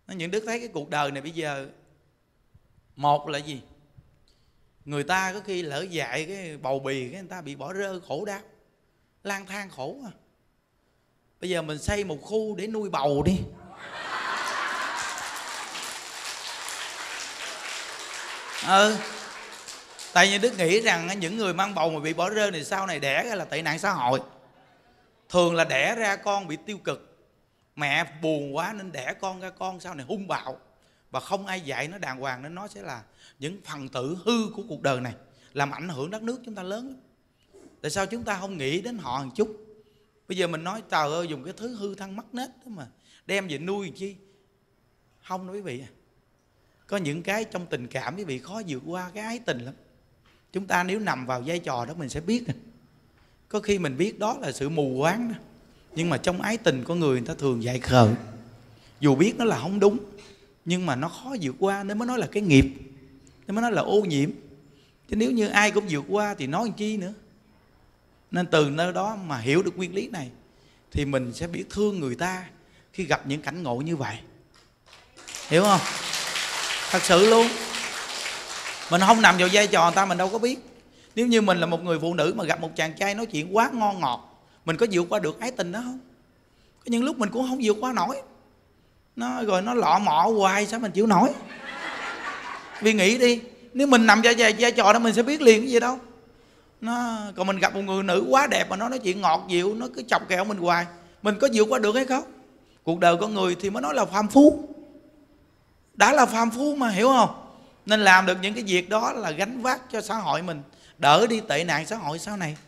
Những Đức thấy cái cuộc đời này bây giờ, một là gì? Người ta có khi lỡ dại cái bầu bì, cái người ta bị bỏ rơi khổ đau, lang thang khổ à. Bây giờ mình xây một khu để nuôi bầu đi. Tại vì Đức nghĩ rằng những người mang bầu mà bị bỏ rơi này sau này đẻ ra là tệ nạn xã hội. Thường là đẻ ra con bị tiêu cực, mẹ buồn quá nên đẻ con ra con sau này hung bạo, và không ai dạy nó đàng hoàng, nên nó sẽ là những phần tử hư của cuộc đời này, làm ảnh hưởng đất nước chúng ta lớn lắm. Tại sao chúng ta không nghĩ đến họ một chút? Bây giờ mình nói trời ơi, dùng cái thứ hư thân mắc nết đó mà đem về nuôi làm chi? Không đâu quý vị. Có những cái trong tình cảm quý vị khó vượt qua cái ái tình lắm. Chúng ta nếu nằm vào vai trò đó mình sẽ biết. Có khi mình biết đó là sự mù quáng đó, nhưng mà trong ái tình con người ta thường dại khờ. Dù biết nó là không đúng, nhưng mà nó khó vượt qua, nên mới nói là cái nghiệp, nên mới nói là ô nhiễm. Chứ nếu như ai cũng vượt qua thì nói làm chi nữa. Nên từ nơi đó mà hiểu được nguyên lý này thì mình sẽ biết thương người ta khi gặp những cảnh ngộ như vậy. Hiểu không? Thật sự luôn. Mình không nằm vào vai trò người ta mình đâu có biết. Nếu như mình là một người phụ nữ mà gặp một chàng trai nói chuyện quá ngon ngọt, mình có vượt qua được ái tình đó không? Có những lúc mình cũng không vượt qua nổi. Rồi nó lọ mọ hoài sao mình chịu nổi. Vì nghĩ đi, nếu mình nằm vào vai trò đó mình sẽ biết liền cái gì đâu. Còn mình gặp một người nữ quá đẹp mà nó nói chuyện ngọt dịu, nó cứ chọc kẹo mình hoài, mình có vượt qua được hay không? Cuộc đời con người thì mới nói là phàm phu. Đã là phàm phu mà, hiểu không? Nên làm được những cái việc đó là gánh vác cho xã hội mình, đỡ đi tệ nạn xã hội sau này.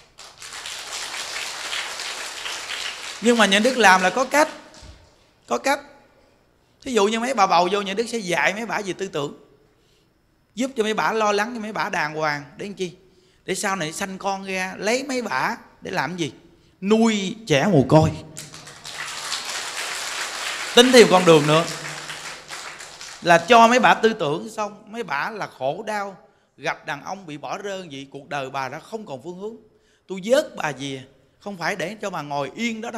Nhưng mà nhà Đức làm là có cách. Có cách. Thí dụ như mấy bà bầu vô, nhà Đức sẽ dạy mấy bà về tư tưởng, giúp cho mấy bà lo lắng cho mấy bà đàng hoàng. Để làm chi? Để sau này sanh con ra lấy mấy bà để làm gì? Nuôi trẻ mồ côi. Tính thêm con đường nữa là cho mấy bà tư tưởng, xong mấy bà là khổ đau, gặp đàn ông bị bỏ rơi gì, cuộc đời bà đã không còn phương hướng. Tôi vớt bà về, không phải để cho bà ngồi yên đó đâu,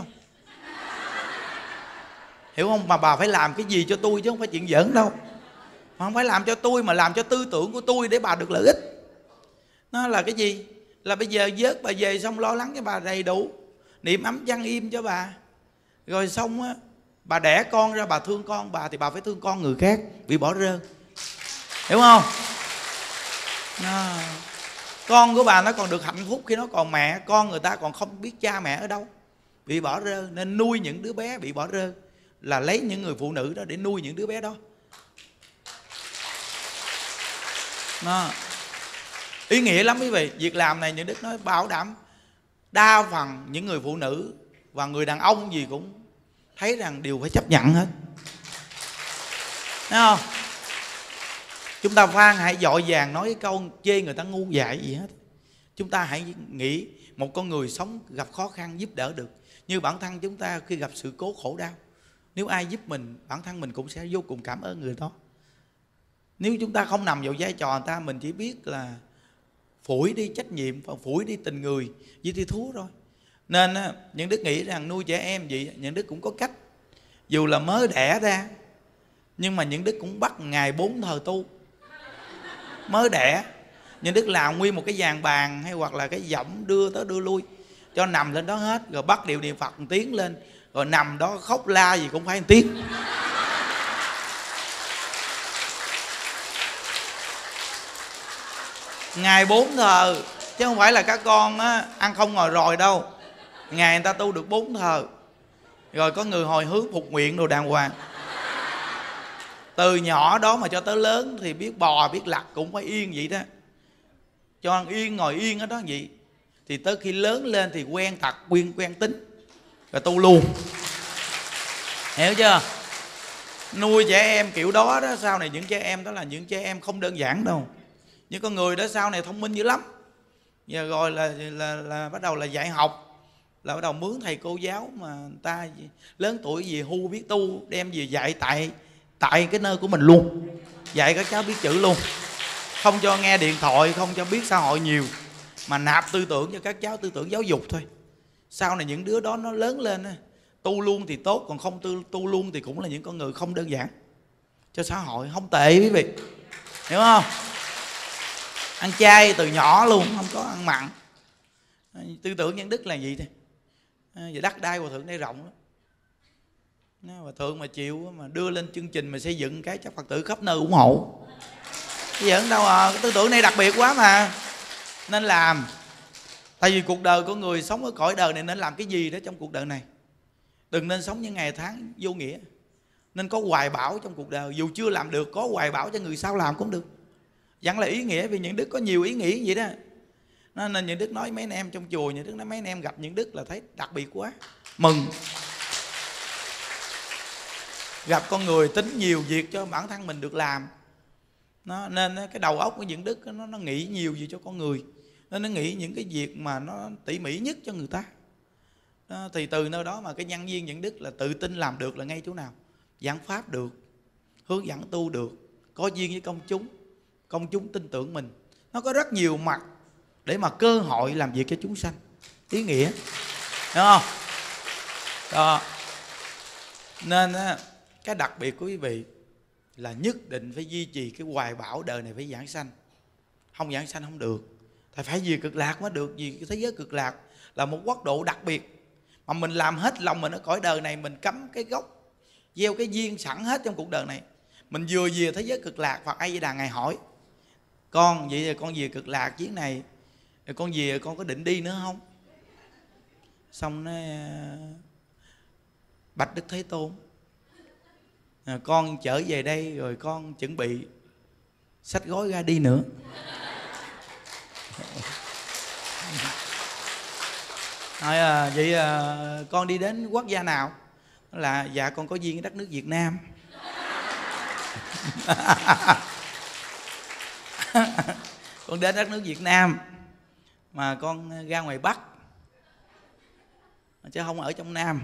hiểu không? Mà bà phải làm cái gì cho tôi chứ không phải chuyện giỡn đâu. Mà không phải làm cho tôi mà làm cho tư tưởng của tôi để bà được lợi ích. Nó là cái gì? Là bây giờ vớt bà về xong lo lắng cho bà đầy đủ, niệm ấm chăn im cho bà. Rồi xong á, bà đẻ con ra bà thương con bà thì bà phải thương con người khác bị bỏ rơi. Hiểu không? Con của bà nó còn được hạnh phúc khi nó còn mẹ. Con người ta còn không biết cha mẹ ở đâu, bị bỏ rơi. Nên nuôi những đứa bé bị bỏ rơi là lấy những người phụ nữ đó để nuôi những đứa bé đó. Ý nghĩa lắm quý vị. Việc làm này những Đức nói bảo đảm đa phần những người phụ nữ và người đàn ông gì cũng thấy rằng đều phải chấp nhận hết. Thấy không? Chúng ta Phan hãy vội vàng nói cái câu chê người ta ngu dại gì hết. Chúng ta hãy nghĩ một con người sống gặp khó khăn giúp đỡ được. Như bản thân chúng ta khi gặp sự cố khổ đau, nếu ai giúp mình, bản thân mình cũng sẽ vô cùng cảm ơn người đó. Nếu chúng ta không nằm vào vai trò người ta, mình chỉ biết là phủi đi trách nhiệm và phủi đi tình người, vậy thì thua rồi. Nên những Đức nghĩ rằng nuôi trẻ em vậy, những Đức cũng có cách. Dù là mới đẻ ra, nhưng mà những Đức cũng bắt ngày 4 thời tu. Mới đẻ, những Đức làm nguyên một cái dàn bàn hay hoặc là cái võng đưa tới đưa lui, cho nằm lên đó hết. Rồi bắt điệu niệm Phật một tiếng lên, rồi nằm đó khóc la gì cũng phải một tiếng. Ngày 4 thờ, chứ không phải là các con á, ăn không ngồi rồi đâu. Ngày người ta tu được 4 thờ. Rồi có người hồi hướng phục nguyện đồ đàng hoàng. Từ nhỏ đó mà cho tới lớn thì biết bò biết lặt cũng phải yên vậy đó. Cho ăn yên ngồi yên ở đó vậy. Thì tới khi lớn lên thì quen tật quen tính, rồi tu luôn. Hiểu chưa? Nuôi trẻ em kiểu đó đó, sau này những trẻ em đó là những trẻ em không đơn giản đâu. Những con người đó sau này thông minh dữ lắm. Giờ rồi là bắt đầu là dạy học, là bắt đầu mướn thầy cô giáo mà người ta lớn tuổi gì hu biết tu, đem về dạy tại cái nơi của mình luôn. Dạy các cháu biết chữ luôn, không cho nghe điện thoại, không cho biết xã hội nhiều, mà nạp tư tưởng cho các cháu, tư tưởng giáo dục thôi. Sau này những đứa đó nó lớn lên tu luôn thì tốt, còn không tu luôn thì cũng là những con người không đơn giản cho xã hội, không tệ quý vị, hiểu không? Ăn chay từ nhỏ luôn, không có ăn mặn. Tư tưởng nhân đức là gì thế? Và đất đai hòa thượng đây rộng lắm. Hòa thượng mà chịu mà đưa lên chương trình mà xây dựng cái, chắc Phật tử khắp nơi ủng hộ. Bây giờ đâu à, cái tư tưởng này đặc biệt quá mà, nên làm. Tại vì cuộc đời của người sống ở cõi đời này nên làm cái gì đó trong cuộc đời này. Đừng nên sống những ngày tháng vô nghĩa. Nên có hoài bão trong cuộc đời. Dù chưa làm được, có hoài bão cho người sau làm cũng được. Vẫn là ý nghĩa, vì những đức có nhiều ý nghĩa vậy đó. Nên những đức nói mấy anh em trong chùa, những đức nói mấy anh em gặp những đức là thấy đặc biệt quá, mừng. Gặp con người tính nhiều việc cho bản thân mình được làm. Nên cái đầu óc của những đức nó nghĩ nhiều gì cho con người. Nên nó nghĩ những cái việc mà nó tỉ mỉ nhất cho người ta. Thì từ nơi đó mà cái nhân viên những đức là tự tin làm được là ngay chỗ nào? Giảng pháp được, hướng dẫn tu được, có duyên với công chúng tin tưởng mình. Nó có rất nhiều mặt để mà cơ hội làm việc cho chúng sanh, ý nghĩa, hiểu không? Đó. Nên cái đặc biệt của quý vị là nhất định phải duy trì cái hoài bão đời này phải giảng sanh. Không giảng sanh không được. Tại phải vì cực lạc mới được. Vì cái thế giới cực lạc là một quốc độ đặc biệt mà mình làm hết lòng mình ở cõi đời này, mình cắm cái gốc, gieo cái duyên sẵn hết trong cuộc đời này. Mình vừa về thế giới cực lạc, Phật A Di Đà ngài hỏi con, vậy là con về cực lạc chuyến này, rồi con về con có định đi nữa không? Xong nó bạch Đức Thế Tôn, con trở về đây rồi con chuẩn bị xách gói ra đi nữa. Nói vậy con đi đến quốc gia nào? Là dạ con có duyên với đất nước Việt Nam. Con đến đất nước Việt Nam mà con ra ngoài Bắc chứ không ở trong Nam.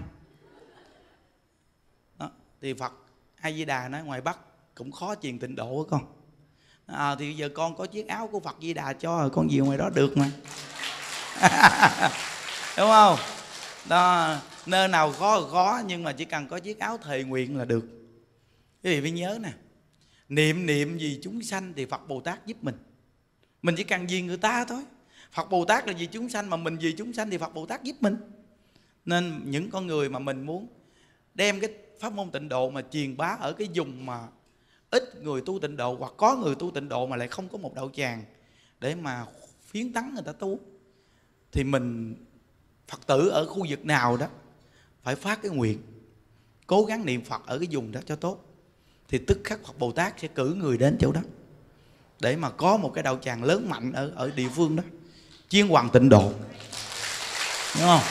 Đó. Thì Phật A Di Đà nói ngoài Bắc cũng khó truyền tịnh độ của con. Thì giờ con có chiếc áo của Phật Di Đà cho rồi, con về ngoài đó được mà. Đúng không? Đó, nơi nào khó khó nhưng mà chỉ cần có chiếc áo thề nguyện là được. Quý vị phải nhớ nè, niệm vì chúng sanh thì Phật Bồ Tát giúp mình. Mình chỉ cần vì người ta thôi. Phật Bồ Tát là vì chúng sanh, mà mình vì chúng sanh thì Phật Bồ Tát giúp mình. Nên những con người mà mình muốn đem cái pháp môn tịnh độ mà truyền bá ở cái vùng mà ít người tu tịnh độ, hoặc có người tu tịnh độ mà lại không có một đạo tràng để mà phiến tấn người ta tu, thì mình Phật tử ở khu vực nào đó phải phát cái nguyện cố gắng niệm Phật ở cái vùng đó cho tốt, thì tức khắc Phật Bồ Tát sẽ cử người đến chỗ đó để mà có một cái đạo tràng lớn mạnh ở địa phương đó, chuyên hoàn tịnh độ, đúng không?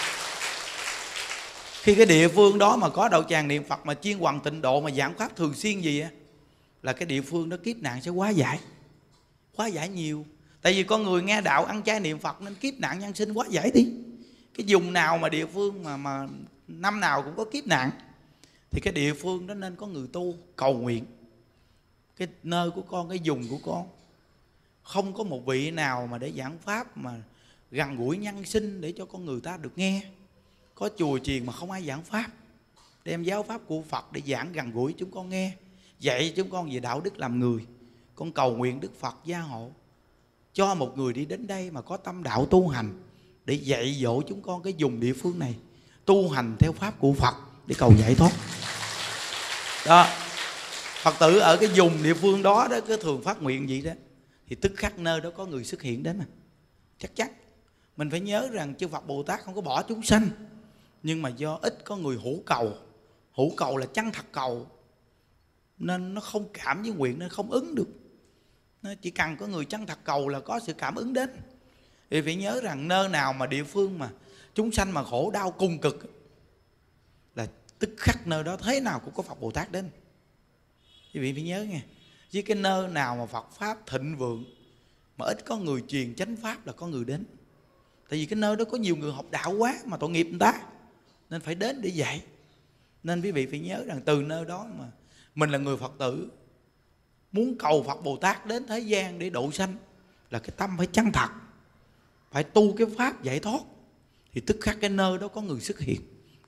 Khi cái địa phương đó mà có đạo tràng niệm Phật mà chuyên hoàn tịnh độ mà giảng pháp thường xuyên gì á, là cái địa phương đó kiếp nạn sẽ hóa giải nhiều. Tại vì con người nghe đạo ăn chay niệm Phật nên kiếp nạn nhân sinh hóa giải đi. Cái vùng nào mà địa phương mà năm nào cũng có kiếp nạn thì cái địa phương đó nên có người tu cầu nguyện. Cái nơi của con, cái vùng của con không có một vị nào mà để giảng pháp mà gần gũi nhân sinh để cho con người ta được nghe. Có chùa chiền mà không ai giảng pháp, đem giáo pháp của Phật để giảng gần gũi chúng con nghe, dạy chúng con về đạo đức làm người. Con cầu nguyện Đức Phật gia hộ cho một người đi đến đây mà có tâm đạo tu hành để dạy dỗ chúng con cái vùng địa phương này tu hành theo pháp của Phật để cầu giải thoát. Đó, Phật tử ở cái vùng địa phương đó đó cứ thường phát nguyện vậy đó, thì tức khắc nơi đó có người xuất hiện đến. Chắc chắn mình phải nhớ rằng chư Phật Bồ Tát không có bỏ chúng sanh, nhưng mà do ít có người hữu cầu là chân thật cầu, nên nó không cảm với nguyện nên không ứng được. Nó chỉ cần có người chân thật cầu là có sự cảm ứng đến. Thì phải nhớ rằng nơi nào mà địa phương mà chúng sanh mà khổ đau cùng cực là tức khắc nơi đó thế nào cũng có Phật Bồ Tát đến. Quý vị phải nhớ nghe, với cái nơi nào mà Phật Pháp thịnh vượng mà ít có người truyền chánh Pháp là có người đến. Tại vì cái nơi đó có nhiều người học đạo quá mà tội nghiệp người ta, nên phải đến để dạy. Nên quý vị phải nhớ rằng từ nơi đó mà mình là người Phật tử muốn cầu Phật Bồ Tát đến thế gian để độ sanh là cái tâm phải chân thật, phải tu cái pháp giải thoát, thì tức khắc cái nơi đó có người xuất hiện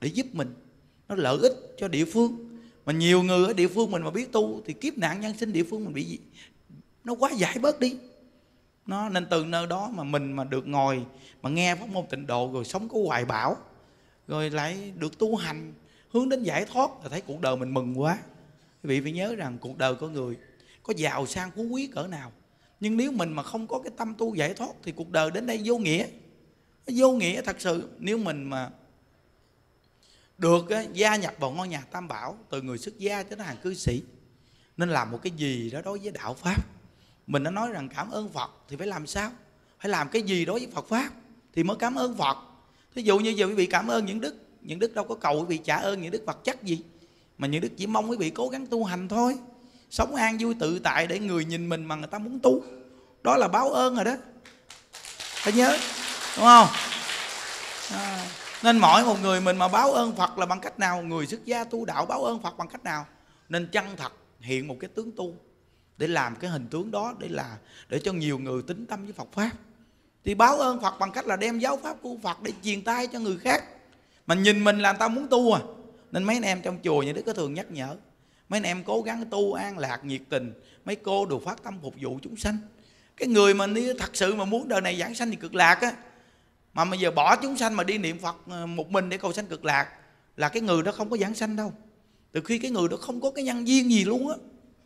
để giúp mình, nó lợi ích cho địa phương. Mà nhiều người ở địa phương mình mà biết tu thì kiếp nạn nhân sinh địa phương mình bị gì? Nó quá giải bớt đi. Nên từ nơi đó mà mình mà được ngồi mà nghe pháp môn Tịnh Độ, rồi sống có hoài bão, rồi lại được tu hành hướng đến giải thoát, là thấy cuộc đời mình mừng quá. Quý vị phải nhớ rằng cuộc đời của người có giàu sang phú quý cỡ nào, nhưng nếu mình mà không có cái tâm tu giải thoát thì cuộc đời đến đây vô nghĩa. Nó vô nghĩa thật sự. Nếu mình mà được gia nhập vào ngôi nhà Tam Bảo, từ người xuất gia cho đến hàng cư sĩ, nên làm một cái gì đó đối với đạo Pháp. Mình đã nói rằng cảm ơn Phật thì phải làm sao? Phải làm cái gì đối với Phật Pháp thì mới cảm ơn Phật. Thí dụ như giờ quý vị cảm ơn những đức đâu có cầu quý vị trả ơn những đức vật chất gì, mà những đức chỉ mong quý vị cố gắng tu hành thôi, sống an vui tự tại để người nhìn mình mà người ta muốn tu. Đó là báo ơn rồi đó, phải nhớ, đúng không? Nên mỗi một người mình mà báo ơn Phật là bằng cách nào? Người xuất gia tu đạo báo ơn Phật bằng cách nào? Nên chân thật hiện một cái tướng tu, để làm cái hình tướng đó, để cho nhiều người tín tâm với Phật Pháp. Thì báo ơn Phật bằng cách là đem giáo Pháp của Phật để truyền tai cho người khác. Mà nhìn mình là người ta muốn tu à. Nên mấy anh em trong chùa như Đức có thường nhắc nhở, mấy anh em cố gắng tu an lạc nhiệt tình, mấy cô đều phát tâm phục vụ chúng sanh. Cái người mà đi thật sự mà muốn đời này giảng sanh thì cực lạc á, mà bây giờ bỏ chúng sanh mà đi niệm Phật một mình để cầu sanh cực lạc, là cái người đó không có giảng sanh đâu. Từ khi cái người đó không có cái nhân duyên gì luôn á,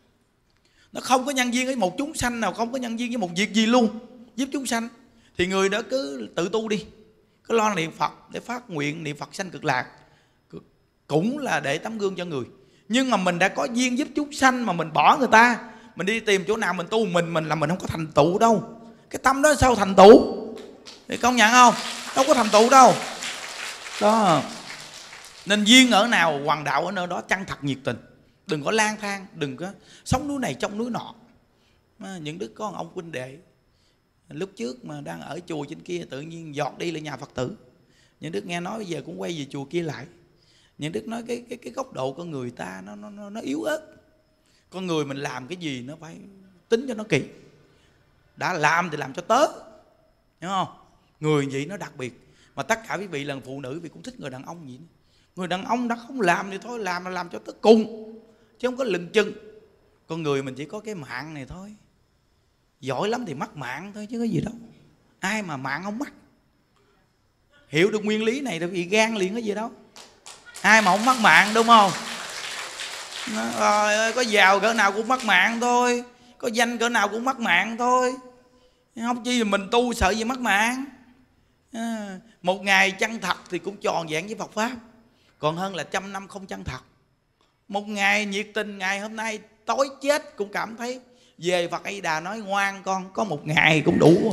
nó không có nhân duyên với một chúng sanh nào, không có nhân duyên với một việc gì luôn giúp chúng sanh, thì người đó cứ tự tu đi, cứ lo niệm Phật để phát nguyện niệm Phật sanh cực lạc, cũng là để tấm gương cho người. Nhưng mà mình đã có duyên giúp chúng sanh mà mình bỏ người ta, mình đi tìm chỗ nào mình tu mình là mình không có thành tựu đâu. Cái tâm đó sao thành tựu? Thì công nhận không? Đâu có thành tựu đâu đó. Nên duyên ở nào hoàng đạo ở nơi đó, chân thật nhiệt tình, đừng có lang thang, đừng có sống núi này trong núi nọ. Những đứa con ông huynh đệ lúc trước mà đang ở chùa trên kia, tự nhiên giọt đi lại nhà Phật tử. Những đứa nghe nói bây giờ cũng quay về chùa kia lại. Những đứa nói cái góc độ con người ta nó yếu ớt. Con người mình làm cái gì nó phải tính cho nó kỹ. Đã làm thì làm cho tớ, hiểu không? Người vậy nó đặc biệt. Mà tất cả quý vị là phụ nữ, vì cũng thích người đàn ông vậy. Người đàn ông đã không làm thì thôi, làm là làm cho tới cùng, chứ không có lừng chừng. Con người mình chỉ có cái mạng này thôi. Giỏi lắm thì mắc mạng thôi chứ có gì đâu. Ai mà mạng không mắc. Hiểu được nguyên lý này thì bị gan liền có gì đâu. Ai mà không mắc mạng, đúng không? Trời ơi, có giàu cỡ nào cũng mắc mạng thôi, có danh cỡ nào cũng mắc mạng thôi. Không chi mình tu sợ gì mắc mạng. Một ngày chân thật thì cũng tròn vẹn với Phật Pháp, còn hơn là 100 năm không chân thật. Một ngày nhiệt tình, ngày hôm nay tối chết cũng cảm thấy về Phật A Di Đà nói ngoan con, có một ngày cũng đủ.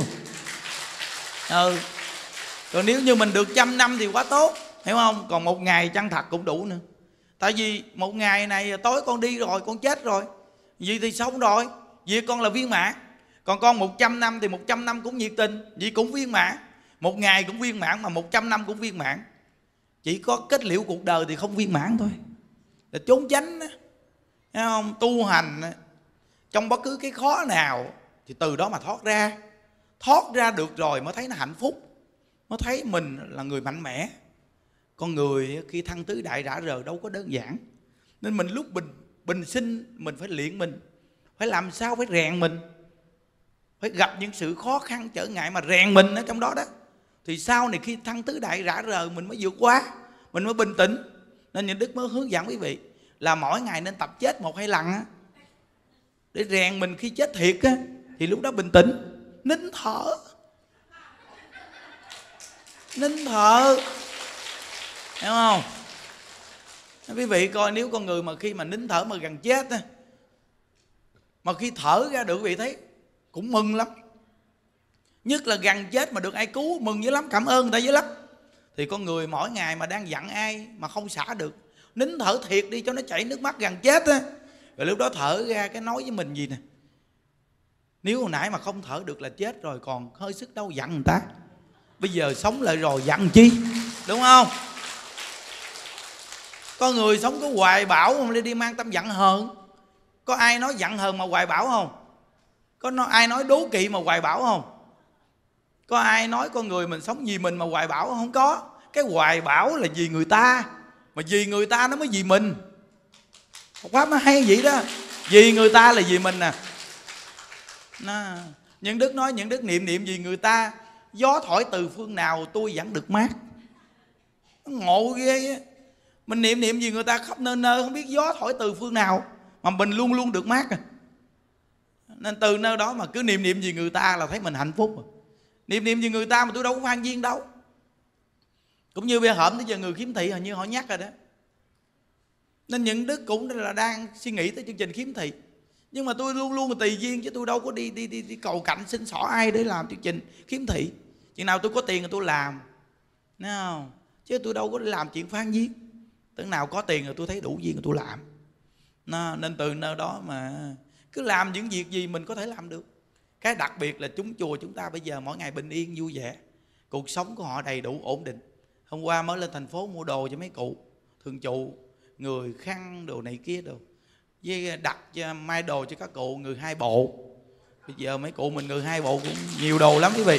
Còn nếu như mình được 100 năm thì quá tốt, hiểu không? Còn một ngày chân thật cũng đủ nữa. Tại vì một ngày này tối con đi rồi, con chết rồi, vậy thì xong rồi, vì con là viên mãn. Còn con 100 năm thì 100 năm cũng nhiệt tình, vì cũng viên mãn. Một ngày cũng viên mãn, mà 100 năm cũng viên mãn. Chỉ có kết liễu cuộc đời thì không viên mãn thôi. Là trốn tránh đó, thấy không? Tu hành trong bất cứ cái khó nào thì từ đó mà thoát ra. Thoát ra được rồi mới thấy nó hạnh phúc, mới thấy mình là người mạnh mẽ. Con người khi thăng tứ đại rã rời đâu có đơn giản. Nên mình lúc bình sinh mình phải luyện mình, phải làm sao phải rèn mình, phải gặp những sự khó khăn trở ngại mà rèn mình ở trong đó đó. Thì sau này khi thăng tứ đại rã rời mình mới vượt qua, mình mới bình tĩnh. Nên những đức mới hướng dẫn quý vị là mỗi ngày nên tập chết 1-2 lần á, để rèn mình khi chết thiệt á, thì lúc đó bình tĩnh, nín thở. Nín thở, hiểu không? Quý vị coi, nếu con người mà khi mà nín thở mà gần chết á, mà khi thở ra được quý vị thấy cũng mừng lắm. Nhất là gần chết mà được ai cứu mừng dữ lắm, cảm ơn người ta dữ lắm. Thì con người mỗi ngày mà đang giận ai mà không xả được, nín thở thiệt đi cho nó chảy nước mắt gần chết á. Rồi lúc đó thở ra cái nói với mình gì nè: nếu hồi nãy mà không thở được là chết rồi, còn hơi sức đâu giận người ta. Bây giờ sống lại rồi giận chi, đúng không? Có người sống có hoài bão không đi mang tâm giận hờn. Có ai nói giận hờn mà hoài bão không? Có ai nói đố kỵ mà hoài bão không? Có ai nói con người mình sống vì mình mà hoài bão không? Có. Cái hoài bão là vì người ta, Mà vì người ta nó mới vì mình. Phật pháp nó hay vậy đó. Vì người ta là vì mình nè. Những Đức nói những Đức niệm vì người ta, gió thổi từ phương nào tôi vẫn được mát. Ngộ ghê á. Mình niệm vì người ta khắp nơi nơi, không biết gió thổi từ phương nào mà mình luôn luôn được mát. Nên từ nơi đó mà cứ niệm vì người ta là thấy mình hạnh phúc. Niệm vì người ta mà tôi đâu có phan duyên đâu. Cũng như bây giờ tới giờ người khiếm thị hình như họ nhắc rồi đó. Nên những Đức cũng là đang suy nghĩ tới chương trình khiếm thị. Nhưng mà tôi luôn luôn là tùy duyên, chứ tôi đâu có đi cầu cạnh xin xỏ ai để làm chương trình khiếm thị. Chừng nào tôi có tiền thì tôi làm, thấy không? Chứ tôi đâu có làm chuyện phan duyên. Tưởng nào có tiền rồi tôi thấy đủ duyên rồi tôi làm. Nên từ nơi đó mà cứ làm những việc gì mình có thể làm được. Cái đặc biệt là chúng chùa chúng ta bây giờ mỗi ngày bình yên vui vẻ, cuộc sống của họ đầy đủ ổn định. Hôm qua mới lên thành phố mua đồ cho mấy cụ thường trụ, người khăn đồ này kia đồ, với đặt mai đồ cho các cụ người 2 bộ. Bây giờ mấy cụ mình người 2 bộ cũng nhiều đồ lắm quý vị.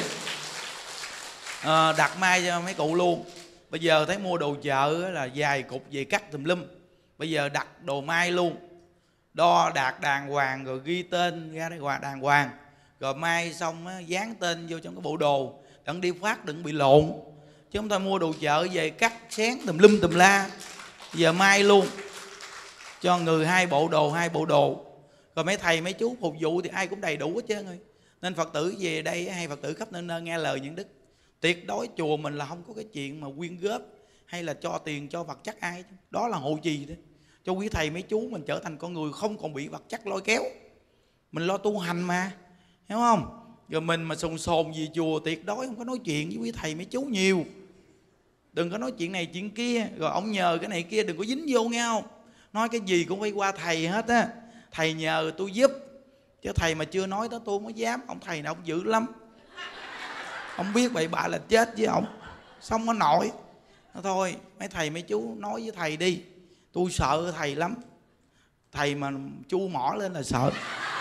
Đặt mai cho mấy cụ luôn. Bây giờ thấy mua đồ chợ là vài cục về cắt tùm lum. Bây giờ đặt đồ mai luôn, đo đạt đàng hoàng rồi ghi tên ra đây đàng hoàng, rồi mai xong á, dán tên vô trong cái bộ đồ, đừng đi phát đừng bị lộn. Chứ không thôi mua đồ chợ về cắt xén tùm lum tùm la. Giờ mai luôn cho người 2 bộ đồ, 2 bộ đồ. Rồi mấy thầy mấy chú phục vụ thì ai cũng đầy đủ hết trơn rồi. Nên Phật tử về đây hay Phật tử khắp nơi nơi nghe lời những Đức, tuyệt đối chùa mình là không có cái chuyện mà quyên góp hay là cho tiền cho vật chất ai. Đó là hộ trì đó, cho quý thầy mấy chú mình trở thành con người không còn bị vật chất lôi kéo. Mình lo tu hành mà, hiểu không? Rồi mình mà sồn sồn gì chùa tuyệt đối không có nói chuyện với quý thầy mấy chú nhiều. Đừng có nói chuyện này chuyện kia, rồi ông nhờ cái này kia đừng có dính vô nghe không? Nói cái gì cũng phải qua thầy hết á. Thầy nhờ tôi giúp, chứ thầy mà chưa nói tới tôi mới dám. Ông thầy nào ông dữ lắm, ông biết bậy bạ là chết với ông, xong nó nổi. Thôi mấy thầy mấy chú nói với thầy đi, tôi sợ thầy lắm. Thầy mà chu mỏ lên là sợ.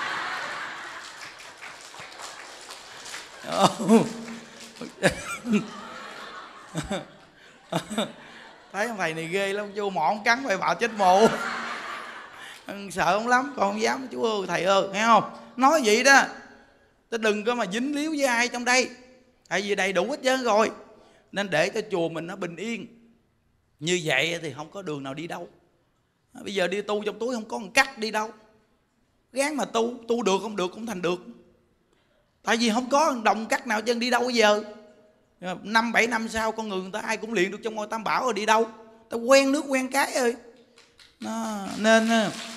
Thấy ông thầy này ghê lắm, chu mỏ ông cắn bậy bạ chết mồ. Sợ ông lắm, còn không dám. Chú ơi thầy ơi, nghe không? Nói vậy đó, tôi đừng có mà dính líu với ai trong đây, tại vì đầy đủ hết trơn rồi. Nên để cho chùa mình nó bình yên. Như vậy thì không có đường nào đi đâu. Bây giờ đi tu trong túi không có một cắt đi đâu. Gán mà tu được không được cũng thành được. Tại vì không có đồng cắt nào chân đi đâu bây giờ. 5-7 năm sau con người ta ai cũng luyện được trong ngôi Tam Bảo rồi đi đâu. Ta quen nước quen cái ơi. Nên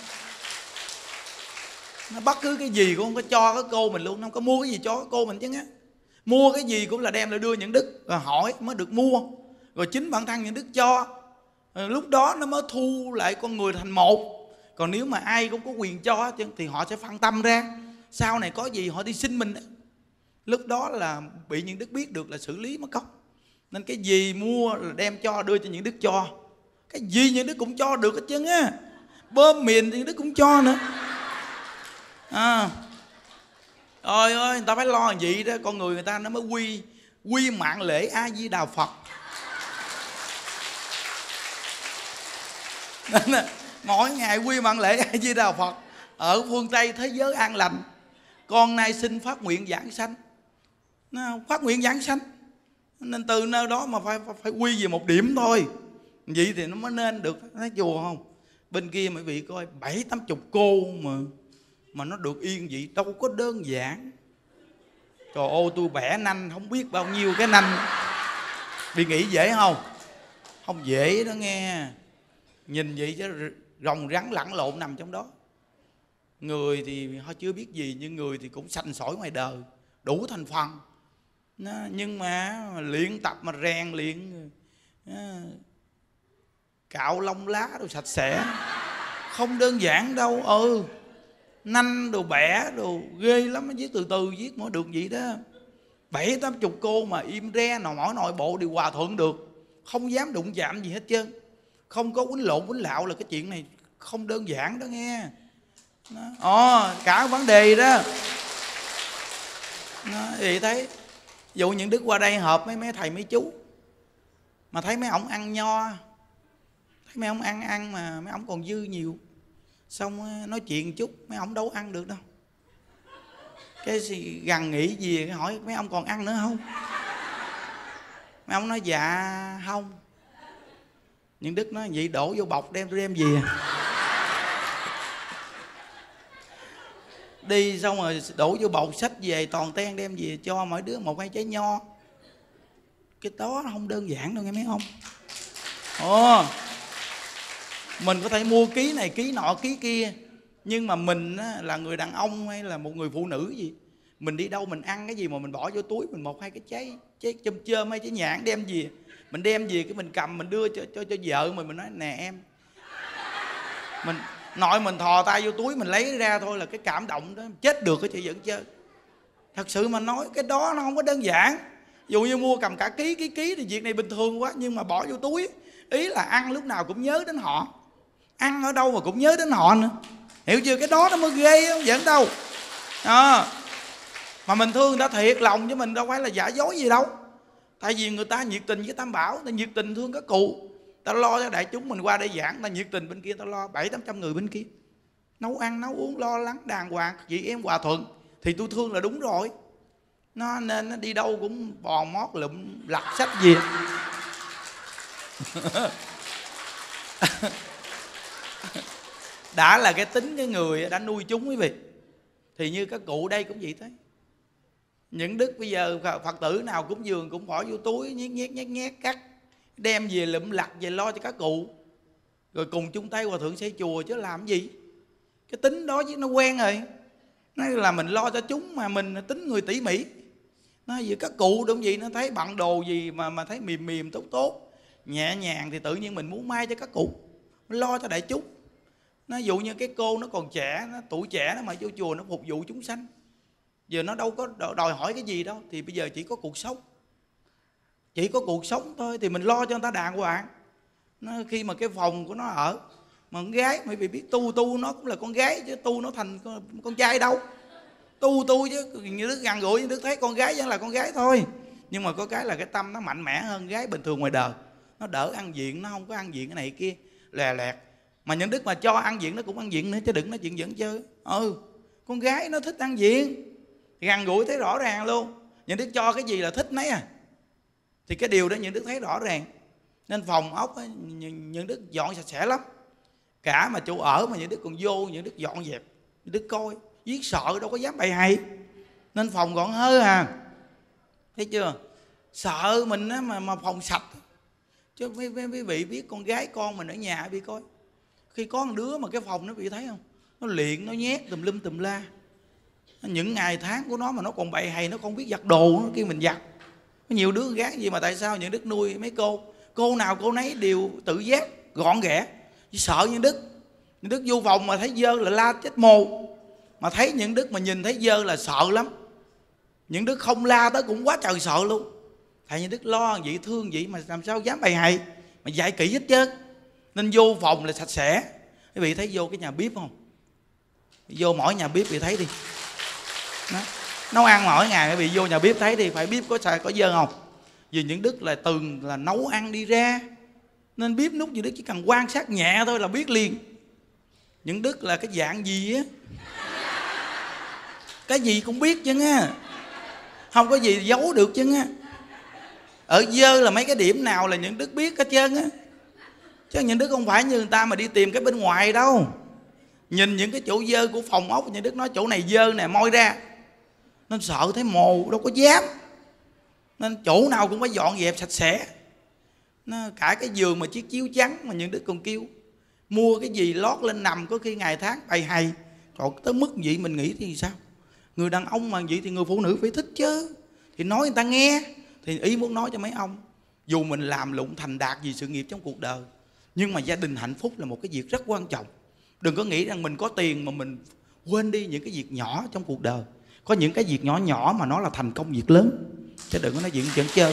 nó bất cứ cái gì cũng không có cho cái cô mình luôn, không có mua cái gì cho cái cô mình chứ á. Mua cái gì cũng là đem lại đưa những Đức rồi hỏi mới được mua, rồi chính bản thân những Đức cho. Lúc đó nó mới thu lại con người thành một. Còn nếu mà ai cũng có quyền cho thì họ sẽ phân tâm ra, sau này có gì họ đi xin mình. Lúc đó là bị những Đức biết được là xử lý mất công. Nên cái gì mua là đem cho, đưa cho những Đức cho. Cái gì những Đức cũng cho được hết trơn á. Bơm miền thì những Đức cũng cho nữa. Ôi ơi, người ta phải lo vậy đó, con người ta nó mới quy mạng lễ A Di Đà Phật. Nên mỗi ngày quy mạng lễ A Di Đà Phật. Ở phương Tây thế giới an lành, con nay xin phát nguyện giảng sanh. Phát nguyện giảng sanh. Nên từ nơi đó mà phải quy về một điểm thôi. Vậy thì nó mới nên được. Thấy chùa không? Bên kia mấy vị coi 70-80 cô mà nó được yên vậy đâu có đơn giản. Trời ơi, tôi bẻ nanh không biết bao nhiêu cái nanh. Bị nghĩ dễ không? Không dễ đó nghe. Nhìn vậy chứ rồng rắn lẫn lộn nằm trong đó. Người thì họ chưa biết gì, nhưng người thì cũng sành sỏi ngoài đời, đủ thành phần. Nhưng mà luyện tập mà rèn luyện, cạo lông lá đồ sạch sẽ, không đơn giản đâu. Nanh đồ bẻ đồ ghê lắm, nó viết từ từ viết mới được vậy đó. 70-80 cô mà im re mỗi nội bộ đều hòa thuận được, không dám đụng chạm gì hết trơn, không có quýnh lộn quýnh lạo là cái chuyện này không đơn giản đó nghe. Cả vấn đề đó. Thì thấy dụ những Đức qua đây họp mấy thầy mấy chú mà thấy mấy ổng ăn nho, thấy mấy ông ăn mà mấy ông còn dư nhiều, xong nói chuyện chút mấy ông đâu ăn được đâu. Cái gần nghĩ gì cái hỏi mấy ông còn ăn nữa không, mấy ông nói dạ không. Nhưng Đức nói vậy đổ vô bọc đem tôi đem về. Đi xong rồi đổ vô bọc xách về toàn ten đem về cho mỗi đứa 1-2 trái nho. Cái đó nó không đơn giản đâu nghe mấy ông. Mình có thể mua ký này ký nọ ký kia, nhưng mà mình là người đàn ông hay là một người phụ nữ gì, mình đi đâu mình ăn cái gì mà mình bỏ vô túi mình 1-2 cái trái chôm chôm hay trái nhãn đem về, mình đem về cái mình cầm mình đưa cho vợ mình nói nè em, mình nội mình thò tay vô túi mình lấy ra thôi là cái cảm động đó chết được cái chị vẫn chơi. Thật sự mà nói cái đó nó không có đơn giản. Dù như mua cầm cả ký thì việc này bình thường quá, nhưng mà bỏ vô túi, ý là ăn lúc nào cũng nhớ đến họ, ăn ở đâu mà cũng nhớ đến họ nữa, hiểu chưa? Cái đó nó mới ghê, không giỡn đâu. Mà mình thương người ta thiệt lòng chứ mình đâu phải là giả dối gì đâu. Tại vì người ta nhiệt tình với Tam Bảo, người ta nhiệt tình thương các cụ, ta lo cho đại chúng mình qua đây giảng, ta nhiệt tình bên kia ta lo 700-800 người bên kia nấu ăn nấu uống lo lắng đàng hoàng, chị em hòa thuận thì tôi thương là đúng rồi. Nó nên nó đi đâu cũng bò mót lụm lặt sách gì. Đã là cái tính cái người đã nuôi chúng quý vị, thì như các cụ đây cũng vậy thế. Những Đức bây giờ Phật tử nào cúng dường cũng bỏ vô túi nhét cắt đem về lụm lặt về lo cho các cụ, rồi cùng chung tay hòa thượng xây chùa chứ làm gì. Cái tính đó chứ nó quen rồi, nó là mình lo cho chúng mà mình tính người tỉ mỉ. Nó gì các cụ đúng gì, nó thấy bận đồ gì mà thấy mềm tốt nhẹ nhàng thì tự nhiên mình muốn mai cho các cụ, mình lo cho đại chúng. Nó dụ như cái cô nó còn trẻ, nó tuổi trẻ nó mà vô chùa nó phục vụ chúng sanh, giờ nó đâu có đòi hỏi cái gì đâu, thì bây giờ chỉ có cuộc sống, chỉ có cuộc sống thôi, thì mình lo cho người ta đàng hoàng. Nó khi mà cái phòng của nó ở mà con gái, bởi vì biết tu nó cũng là con gái chứ tu nó thành con trai đâu. Tu chứ như Đức gần gũi, như Đức thấy con gái vẫn là con gái thôi, nhưng mà có cái là cái tâm nó mạnh mẽ hơn gái bình thường ngoài đời. Nó đỡ ăn diện, nó không có ăn diện cái này kia lè lẹt. Mà những Đức mà cho ăn diện nó cũng ăn diện nữa, chứ đừng nói chuyện dẫn chơi. Con gái nó thích ăn diện, gần gũi thấy rõ ràng luôn. Những Đức cho cái gì là thích nấy à, thì cái điều đó những Đức thấy rõ ràng. Nên phòng ốc ấy, những Đức dọn sạch sẽ lắm. Cả mà chỗ ở mà những Đức còn vô, những Đức dọn dẹp, những Đức coi giết sợ đâu có dám bày hay. Nên phòng gọn hơi à, thấy chưa? Sợ mình á mà phòng sạch. Chứ quý vị biết con gái con mình ở nhà bị coi, khi có một đứa mà cái phòng nó bị thấy không, nó liệng nó nhét tùm lum tùm la. Những ngày tháng của nó mà nó còn bày hay, nó không biết giặt đồ, nó kêu mình giặt. Có nhiều đứa gái gì mà tại sao những Đức nuôi mấy cô nào cô nấy đều tự giác gọn ghẽ. Chỉ sợ những Đức vô phòng mà thấy dơ là la chết mồ. Mà thấy những Đức mà nhìn thấy dơ là sợ lắm. Những Đức không la tới cũng quá trời sợ luôn. Thầy những Đức lo vậy thương vậy mà làm sao dám bày hay, mà dạy kỹ hết chứ. Nên vô phòng là sạch sẽ. Quý vị thấy vô cái nhà bếp không? Vô mỗi nhà bếp quý vị thấy đi. Nấu ăn mỗi ngày quý vị vô nhà bếp thấy đi, phải bếp có dơ không? Vì những Đức là từng là nấu ăn đi ra, nên bếp nút những Đức chỉ cần quan sát nhẹ thôi là biết liền. Những Đức là cái dạng gì á, cái gì cũng biết chứ á, không có gì giấu được chứ á. Ở dơ là mấy cái điểm nào là những Đức biết hết trơn á. Chứ những Đức không phải như người ta mà đi tìm cái bên ngoài đâu. Nhìn những cái chỗ dơ của phòng ốc, những Đức nói chỗ này dơ nè, moi ra. Nên sợ thấy mồ, đâu có dám. Nên chỗ nào cũng phải dọn dẹp sạch sẽ. Cả cái giường mà chiếc chiếu trắng mà những Đức còn kêu mua cái gì lót lên nằm, có khi ngày tháng bày hay. Trời, tới mức vậy mình nghĩ thì sao? Người đàn ông mà vậy thì người phụ nữ phải thích chứ. Thì nói người ta nghe. Thì ý muốn nói cho mấy ông, dù mình làm lụng thành đạt gì sự nghiệp trong cuộc đời, nhưng mà gia đình hạnh phúc là một cái việc rất quan trọng. Đừng có nghĩ rằng mình có tiền mà mình quên đi những cái việc nhỏ trong cuộc đời. Có những cái việc nhỏ nhỏ mà nó là thành công việc lớn, chứ đừng có nói chuyện chẩn chơi.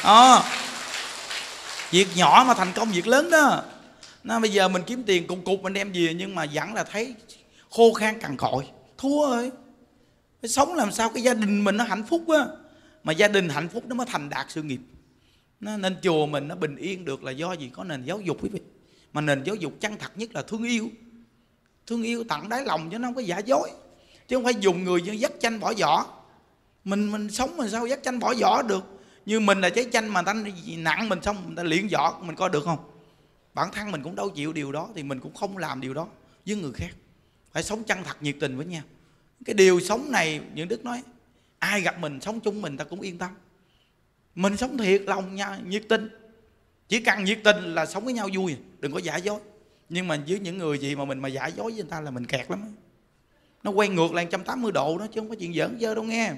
Việc nhỏ mà thành công việc lớn đó. Bây giờ mình kiếm tiền cục mình đem về, nhưng mà vẫn là thấy khô khan cằn cội, thua rồi. Phải sống làm sao cái gia đình mình nó hạnh phúc á. Mà gia đình hạnh phúc nó mới thành đạt sự nghiệp. Nên chùa mình nó bình yên được là do gì? Có nền giáo dục quý vị. Mà nền giáo dục chân thật nhất là thương yêu. Thương yêu tận đáy lòng chứ nó không có giả dối. Chứ không phải dùng người như dắt chanh bỏ vỏ. Mình sống mà sao dắt chanh bỏ vỏ được. Như mình là trái chanh mà người ta nặng mình xong người ta luyện vỏ, mình coi được không? Bản thân mình cũng đâu chịu điều đó, thì mình cũng không làm điều đó với người khác. Phải sống chân thật nhiệt tình với nhau. Cái điều sống này Nhuận Đức nói, ai gặp mình sống chung mình ta cũng yên tâm. Mình sống thiệt lòng nha, nhiệt tình. Chỉ cần nhiệt tình là sống với nhau vui, đừng có giả dối. Nhưng mà với những người gì mà mình mà giả dối với người ta là mình kẹt lắm. Nó quay ngược lại 180 độ đó, chứ không có chuyện giỡn dơ đâu nghe.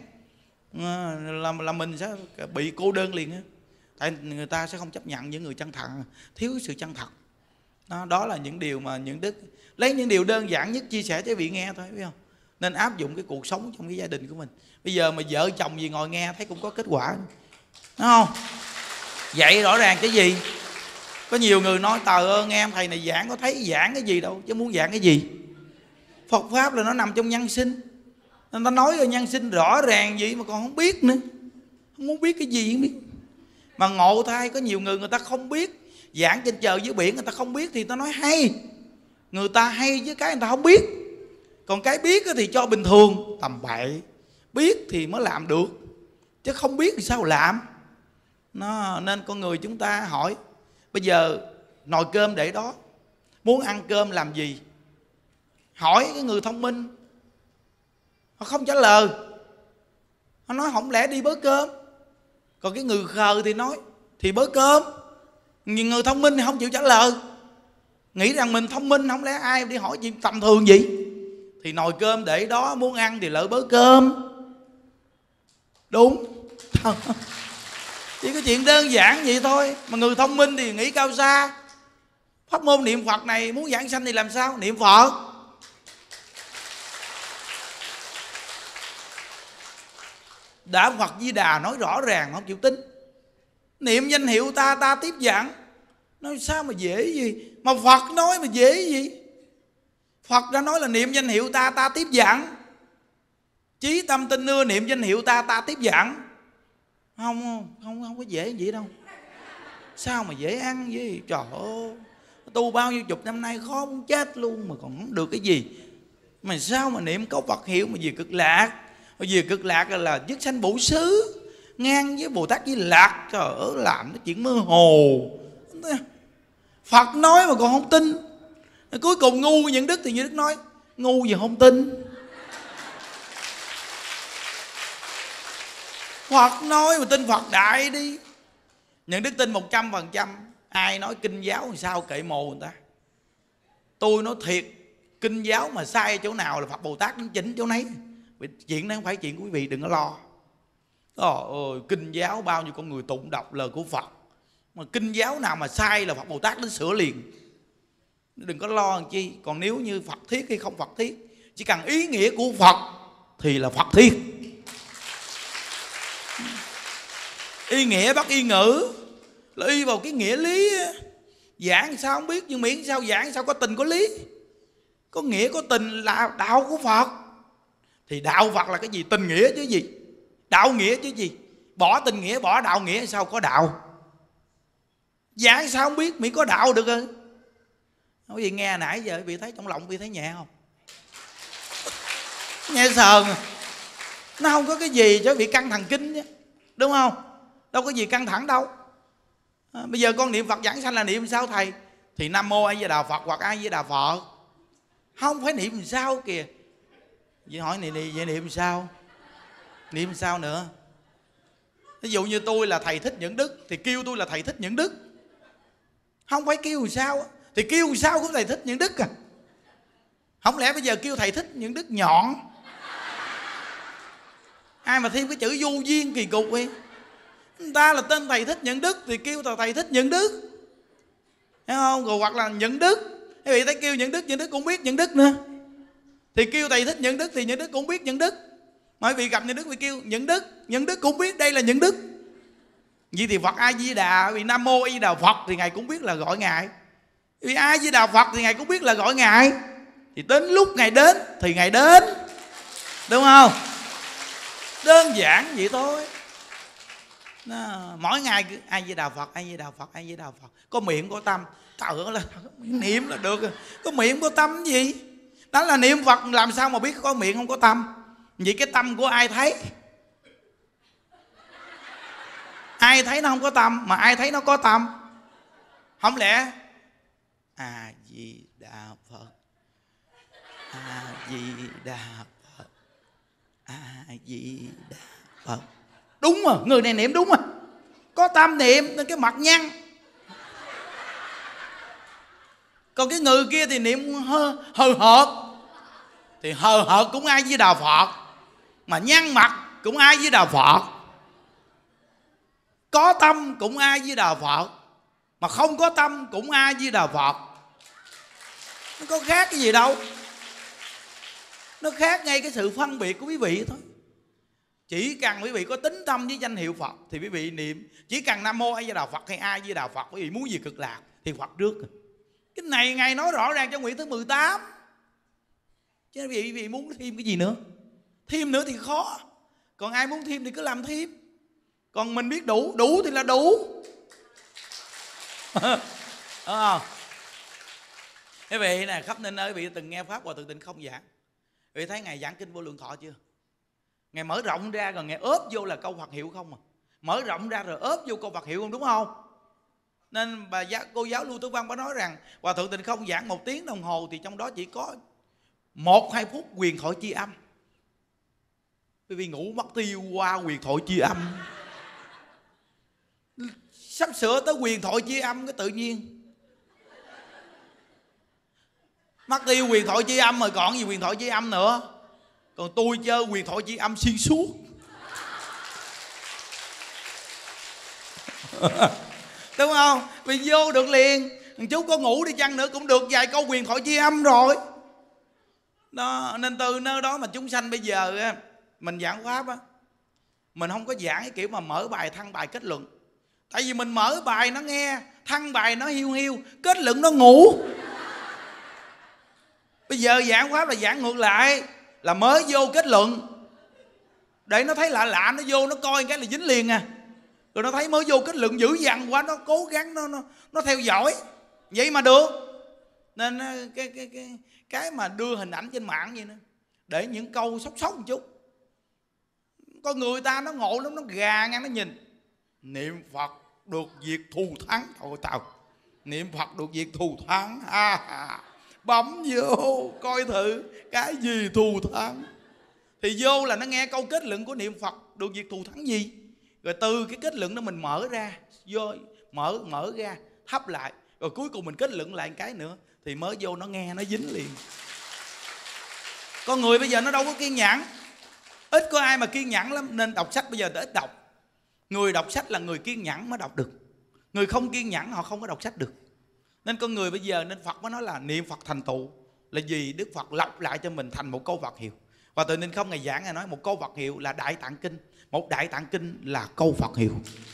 Là mình sẽ bị cô đơn liền á. Tại người ta sẽ không chấp nhận những người chân thật, thiếu sự chân thật. Đó là những điều mà Nhuận Đức lấy những điều đơn giản nhất chia sẻ cho vị nghe thôi, biết không? Nên áp dụng cái cuộc sống trong cái gia đình của mình. Bây giờ mà vợ chồng gì ngồi nghe thấy cũng có kết quả, đúng không? Vậy rõ ràng cái gì? Có nhiều người nói trời ơi nghe thầy này giảng có thấy giảng cái gì đâu, chứ muốn giảng cái gì? Phật pháp là nó nằm trong nhân sinh. Nên ta nói rồi nhân sinh rõ ràng gì mà còn không biết nữa. Không muốn biết cái gì không biết. Mà ngộ thay có nhiều người ta không biết. Giảng trên trời dưới biển người ta không biết thì ta nói hay. Người ta hay với cái người ta không biết. Còn cái biết thì cho bình thường, tầm bậy. Biết thì mới làm được, chứ không biết thì sao làm. Nên con người chúng ta hỏi, bây giờ nồi cơm để đó, muốn ăn cơm làm gì? Hỏi cái người thông minh, họ không trả lời. Họ nói không lẽ đi bới cơm. Còn cái người khờ thì nói thì bới cơm. Nhưng người thông minh thì không chịu trả lời, nghĩ rằng mình thông minh, không lẽ ai đi hỏi chuyện tầm thường gì. Thì nồi cơm để đó, muốn ăn thì lỡ bới cơm. Đúng. Chỉ có chuyện đơn giản vậy thôi. Mà người thông minh thì nghĩ cao xa. Pháp môn niệm Phật này muốn giảng sanh thì làm sao? Niệm Phật. Đã Phật Di Đà nói rõ ràng không chịu tin. Niệm danh hiệu ta, ta tiếp dẫn. Nói sao mà dễ gì. Mà Phật nói mà dễ gì. Phật đã nói là niệm danh hiệu ta, ta tiếp dẫn. Chí tâm tinh nưa niệm danh hiệu ta, ta tiếp dẫn. Không có dễ vậy đâu. Sao mà dễ ăn vậy? Trời ơi, tu bao nhiêu chục năm nay khó muốn chết luôn mà còn không được cái gì. Mà sao mà niệm câu Phật hiệu mà về cực lạc. Về cực lạc là dứt sanh bổ xứ, ngang với Bồ Tát Di Lạc. Trời ơi, làm cái chuyện mơ hồ. Phật nói mà còn không tin. Cuối cùng ngu Nhuận Đức thì Nhuận Đức nói ngu gì không tin. Phật nói mà tin Phật đại đi. Nhuận Đức tin 100%. Ai nói kinh giáo thì sao kệ mồ người ta. Tôi nói thiệt, kinh giáo mà sai chỗ nào là Phật Bồ Tát đến chỉnh chỗ nấy. Chuyện đó không phải chuyện của quý vị, đừng có lo. Ôi, kinh giáo bao nhiêu con người tụng đọc lời của Phật. Mà kinh giáo nào mà sai là Phật Bồ Tát đến sửa liền. Đừng có lo làm chi. Còn nếu như Phật thiết hay không Phật thiết, chỉ cần ý nghĩa của Phật thì là Phật thiết. Y nghĩa bắt y ngữ, là y vào cái nghĩa lý. Giảng sao không biết, nhưng miễn sao giảng sao có tình có lý. Có nghĩa có tình là đạo của Phật. Thì đạo Phật là cái gì? Tình nghĩa chứ gì, đạo nghĩa chứ gì. Bỏ tình nghĩa bỏ đạo nghĩa sao có đạo. Giảng sao không biết, miễn có đạo được rồi. Nói gì nghe nãy giờ bị thấy trong lòng bị thấy nhẹ không? Nghe sờn. Nó không có cái gì cho bị căng thần kinh chứ, đúng không? Đâu có gì căng thẳng đâu. Bây giờ con niệm Phật giảng sanh là niệm sao thầy? Thì Nam Mô A Di Đà Phật hoặc A Di Đà Phật. Không phải niệm sao kìa. Vậy hỏi này vậy niệm sao? Niệm sao nữa? Ví dụ như tôi là thầy Thích Nhuận Đức thì kêu tôi là thầy Thích Nhuận Đức. Không phải kêu sao. Thì kêu sao cũng thầy Thích Nhuận Đức à. Không lẽ bây giờ kêu thầy Thích Nhuận Đức nhọn? Ai mà thêm cái chữ vô duyên kỳ cục ấy. Người ta là tên thầy Thích Nhuận Đức thì kêu thầy Thích Nhuận Đức, thấy không? Rồi hoặc là Nhuận Đức, quý vị thấy kêu Nhuận Đức cũng biết Nhuận Đức nữa. Thì kêu thầy Thích Nhuận Đức thì Nhuận Đức cũng biết Nhuận Đức. Mà quý vị gặp Nhuận Đức vì kêu Nhuận Đức cũng biết đây là Nhuận Đức. Vậy thì Phật A Di Đà, vì Nam Mô A Di Đà Phật thì ngài cũng biết là gọi ngài. Vì A Di Đà Phật thì ngài cũng biết là gọi ngài. Thì đến lúc ngài đến thì ngài đến, đúng không? Đơn giản vậy thôi. Mỗi ngày cứ A Di Đà Phật, A Di Đà Phật, A Di Đà Phật. Có miệng có tâm. Trời ơi, là niệm là được rồi. Có miệng không có tâm gì. Đó là niệm Phật, làm sao mà biết có miệng không có tâm. Vậy cái tâm của ai thấy? Ai thấy nó không có tâm, mà ai thấy nó có tâm? Không lẽ A Di Đà Phật, A Di Đà Phật, A Di Đà Phật. Đúng rồi, người này niệm đúng rồi, có tâm niệm nên cái mặt nhăn. Còn cái người kia thì niệm hời hợt, thì hời hợt cũng A Di Đà Phật, mà nhăn mặt cũng A Di Đà Phật. Có tâm cũng A Di Đà Phật, mà không có tâm cũng A Di Đà Phật. Nó có khác cái gì đâu. Nó khác ngay cái sự phân biệt của quý vị thôi. Chỉ cần quý vị có tín tâm với danh hiệu Phật thì quý vị niệm. Chỉ cần Nam Mô A Di Đà Phật hay A Di Đà Phật, quý vị muốn gì cực lạc thì Phật trước. Cái này Ngài nói rõ ràng trong nguyện thứ 18. Chứ quý vị muốn thêm cái gì nữa? Thêm nữa thì khó. Còn ai muốn thêm thì cứ làm thêm. Còn mình biết đủ, đủ thì là đủ. Quý vị này, khắp nơi quý vị từng nghe Pháp Hòa Thượng Tịnh Không giảng. Quý vị thấy Ngài giảng kinh Vô Lượng Thọ chưa? Ngài mở rộng ra rồi Ngài ốp vô là câu Phật hiệu không à. Mở rộng ra rồi ốp vô câu Phật hiệu không, đúng không? Nên cô giáo Lưu Tử Văn có nói rằng Hòa Thượng Tịnh Không giảng 1 tiếng đồng hồ thì trong đó chỉ có 1-2 phút huyền thoại chi âm. Quý vị ngủ mất tiêu qua huyền thoại chi âm. Sắp sửa tới huyền thoại chi âm cái tự nhiên mất tiêu huyền thoại chi âm rồi, còn gì huyền thoại chi âm nữa. Còn tôi chơi huyền thoại chi âm xuyên suốt. Đúng không? Vì vô được liền. Chú có ngủ đi chăng nữa cũng được vài câu huyền thoại chi âm rồi đó. Nên từ nơi đó mà chúng sanh bây giờ mình giảng Pháp á, mình không có giảng cái kiểu mà mở bài thăng bài kết luận. Tại vì mình mở bài nó nghe, thăng bài nó hiu hiu, kết luận nó ngủ. Bây giờ giảng Pháp là giảng ngược lại, là mới vô kết luận để nó thấy lạ lạ, nó vô nó coi cái là dính liền à. Rồi nó thấy mới vô kết luận dữ dằn quá, nó cố gắng nó theo dõi vậy mà được. Nên cái mà đưa hình ảnh trên mạng vậy nữa, để những câu sốc một chút. Con người ta nó ngộ lắm, nó gà ngang, nó nhìn niệm Phật được việc thù thắng. Thôi tao niệm Phật được việc thù thắng, bấm vô coi thử cái gì thù thắng. Thì vô là nó nghe câu kết luận của niệm Phật được việc thù thắng gì. Rồi từ cái kết luận đó mình mở ra, vô mở ra hấp lại, rồi cuối cùng mình kết luận lại một cái nữa, thì mới vô nó nghe nó dính liền. Con người bây giờ nó đâu có kiên nhẫn. Ít có ai mà kiên nhẫn lắm, nên đọc sách bây giờ ta ít đọc. Người đọc sách là người kiên nhẫn mới đọc được. Người không kiên nhẫn họ không có đọc sách được. Nên con người bây giờ, nên Phật mới nói là niệm Phật thành tựu là gì? Đức Phật lọc lại cho mình thành một câu Phật hiệu. Và từ Ninh Không Ngài giảng, Ngài nói một câu Phật hiệu là Đại Tạng Kinh. Một Đại Tạng Kinh là câu Phật hiệu.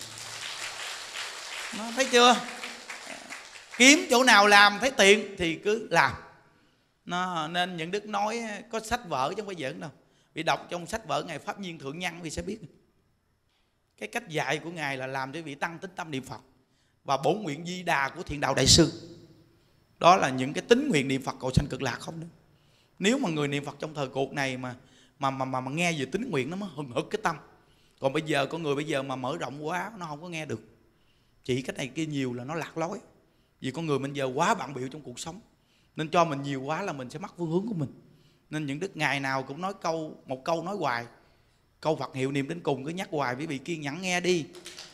Nó, thấy chưa? Kiếm chỗ nào làm thấy tiện thì cứ làm. Nên những Đức nói có sách vở chứ không phải giỡn đâu. Vì đọc trong sách vở Ngài Pháp Nhiên Thượng Nhân thì sẽ biết. Cái cách dạy của Ngài là làm cho vị tăng tín tâm niệm Phật. Và bổn nguyện Di Đà của Thiện Đạo Đại Sư, đó là những cái tín nguyện niệm Phật cầu sanh cực lạc không nữa. Nếu mà người niệm Phật trong thời cuộc này mà nghe về tín nguyện, nó mới hừng hực cái tâm. Còn bây giờ con người bây giờ mà mở rộng quá, nó không có nghe được. Chỉ cái này kia nhiều là nó lạc lối. Vì con người bây giờ quá bận bịu trong cuộc sống, nên cho mình nhiều quá là mình sẽ mất phương hướng của mình. Nên những Đức ngày nào cũng nói một câu nói hoài, câu Phật hiệu niệm đến cùng cứ nhắc hoài, quý vị kiên nhẫn nghe đi.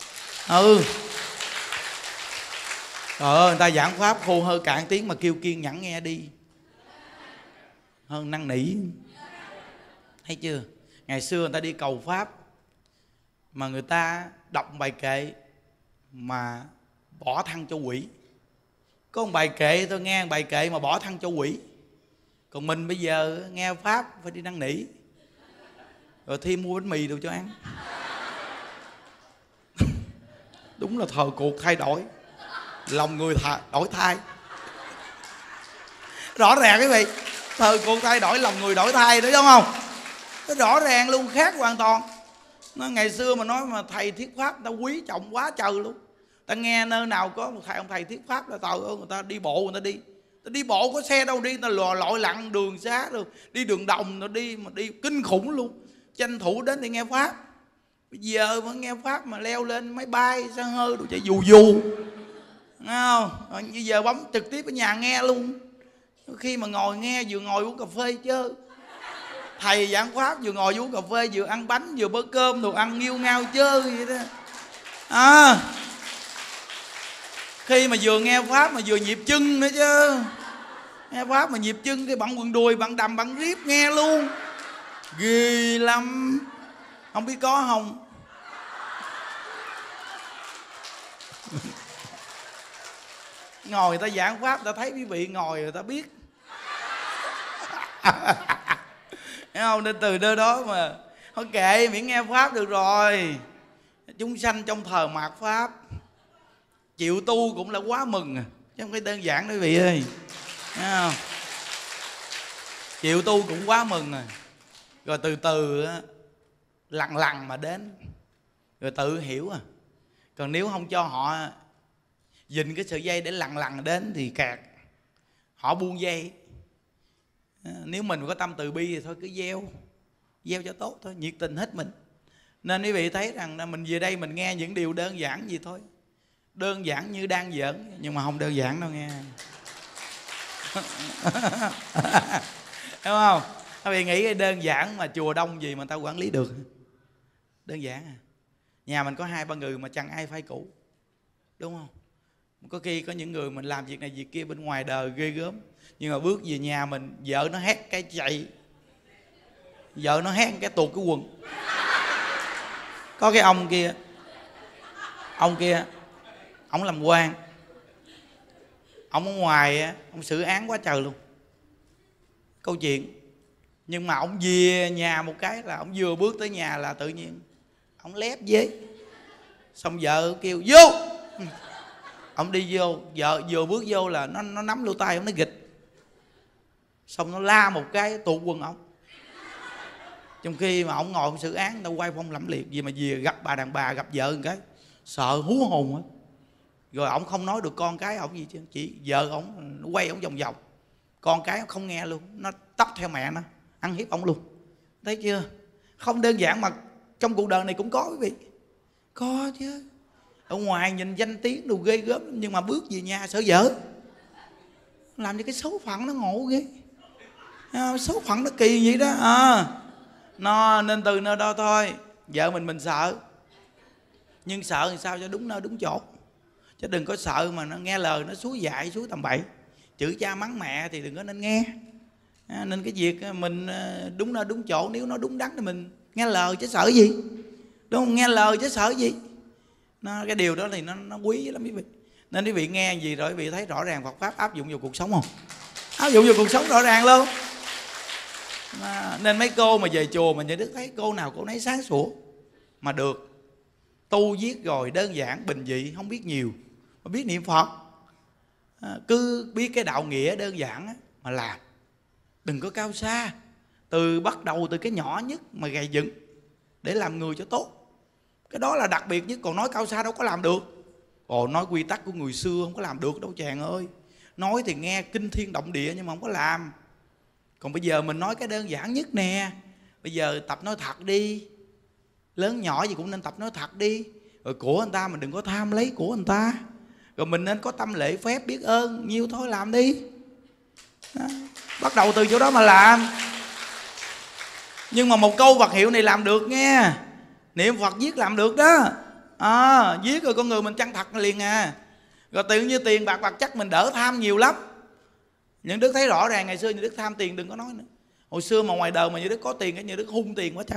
Trời ơi, người ta giảng Pháp khô hơi cạn tiếng mà kêu kiên nhẫn nghe đi, hơn năn nỉ. Thấy chưa? Ngày xưa người ta đi cầu Pháp mà người ta đọc bài kệ mà bỏ thân cho quỷ. Có một bài kệ tôi nghe, bài kệ mà bỏ thân cho quỷ. Còn mình bây giờ nghe Pháp phải đi năn nỉ, rồi thêm mua bánh mì đồ cho ăn. Đúng là thời cuộc thay đổi, lòng người đổi thay. Rõ ràng quý vị, thời cuộc thay đổi, lòng người đổi thay, đúng không? Nó rõ ràng luôn, khác hoàn toàn. Nó ngày xưa mà nói mà thầy thuyết Pháp ta quý trọng quá trời luôn. Ta nghe nơi nào có một ông thầy thuyết pháp là trời ơi, người ta đi bộ, người ta đi bộ có xe đâu đi, ta lội lặn đường xá rồi đi đường đồng, nó đi mà đi kinh khủng luôn, tranh thủ đến để nghe pháp. Bây giờ mà nghe pháp mà leo lên máy bay xe hơi đồ chạy dù dù, nghe không? Rồi bây giờ bấm trực tiếp ở nhà nghe luôn. Khi mà ngồi nghe vừa ngồi uống cà phê chơi, thầy giảng pháp vừa ngồi uống cà phê, vừa ăn bánh vừa bữa cơm đồ ăn nghiêu ngao chơi vậy đó. Khi mà vừa nghe pháp mà vừa nhịp chân nữa chứ, nghe pháp mà nhịp chân cái bạn quần đùi, bạn đầm, bạn riếp nghe luôn, ghê lắm. Không biết có không? Ngồi người ta giảng pháp, ta thấy quý vị ngồi người ta biết. Thấy không? Nên từ nơi đó mà thôi kệ, miễn nghe pháp được rồi. Chúng sanh trong thờ mạt pháp, chịu tu cũng là quá mừng à, chứ không phải đơn giản đó quý vị ơi. Thấy không? Chịu tu cũng quá mừng rồi. Rồi từ từ lằn lằn mà đến, rồi tự hiểu à. Còn nếu không cho họ dình cái sợi dây để lằn lằn đến thì kẹt, họ buông dây. Nếu mình có tâm từ bi thì thôi cứ gieo cho tốt thôi, nhiệt tình hết mình. Nên quý vị thấy rằng mình về đây mình nghe những điều đơn giản gì thôi, đơn giản như đang giỡn nhưng mà không đơn giản đâu nghe. Đúng không? Quý vị nghĩ đơn giản mà chùa đông gì mà ta quản lý được? Đơn giản à. Nhà mình có 2-3 người mà chẳng ai phai cũ, đúng không? Có khi có những người mình làm việc này việc kia bên ngoài đời ghê gớm, nhưng mà bước về nhà mình, vợ nó hét cái chạy, vợ nó hét cái tuột cái quần. Có cái ông kia, ông làm quan, ông ở ngoài ông xử án quá trời luôn, câu chuyện. Nhưng mà ông về nhà một cái là ông vừa bước tới nhà là tự nhiên ông lép dế, xong vợ kêu vô, ông đi vô, vợ vừa bước vô là nó nắm lỗ tai ông, nó gịch, xong nó la một cái tụt quần ông. Trong khi mà ông ngồi ông xử án, đâu quay phong lẫm liệt gì mà về gặp bà đàn bà, gặp vợ một cái sợ hú hồn á. Rồi ông không nói được con cái ông gì chứ, chỉ vợ ông nó quay ông vòng vòng, con cái ông không nghe luôn, nó tấp theo mẹ nó ăn hiếp ông luôn. Thấy chưa? Không đơn giản mà trong cuộc đời này cũng có quý vị, có chứ. Ở ngoài nhìn danh tiếng đồ ghê gớm, nhưng mà bước về nhà sợ vợ, làm cho cái số phận nó ngộ ghê, số phận nó kỳ vậy đó. Nó nên từ nơi đó thôi. Vợ mình sợ, nhưng sợ thì sao cho đúng nơi đúng chỗ, chứ đừng có sợ mà nó nghe lời nó xúi dại xúi tầm bậy, chửi cha mắng mẹ thì đừng có nên nghe. Nên cái việc mình đúng nơi đúng chỗ, nếu nó đúng đắn thì mình nghe lời chứ sợ gì, đúng không? Nghe lời chứ sợ gì. Cái điều đó thì nó quý lắm quý vị. Nên quý vị nghe gì rồi quý vị thấy rõ ràng Phật pháp áp dụng vào cuộc sống không? Áp dụng vào cuộc sống rõ ràng luôn. Nên mấy cô mà về chùa mà Nhà Đức thấy cô nào cô nấy sáng sủa mà được. Tu viết rồi đơn giản bình dị, không biết nhiều mà biết niệm Phật, cứ biết cái đạo nghĩa đơn giản mà làm, đừng có cao xa. Bắt đầu từ cái nhỏ nhất mà gầy dựng để làm người cho tốt, cái đó là đặc biệt nhất. Còn nói cao xa đâu có làm được. Còn nói quy tắc của người xưa không có làm được đâu chàng ơi. Nói thì nghe kinh thiên động địa nhưng mà không có làm. Còn bây giờ mình nói cái đơn giản nhất nè. Bây giờ tập nói thật đi, lớn nhỏ gì cũng nên tập nói thật đi. Rồi của người ta mình đừng có tham lấy của người ta. Rồi mình nên có tâm lễ phép biết ơn, nhiêu thôi làm đi đó. Bắt đầu từ chỗ đó mà làm. Nhưng mà một câu vật hiệu này làm được nghe. Niệm Phật viết làm được đó. Viết rồi con người mình chân thật liền à. Rồi tự như tiền bạc vật chất mình đỡ tham nhiều lắm. Những Đức thấy rõ ràng ngày xưa Những Đức tham tiền đừng có nói nữa. Hồi xưa mà ngoài đời mà Những Đức có tiền, cái Những Đức hung tiền quá trời.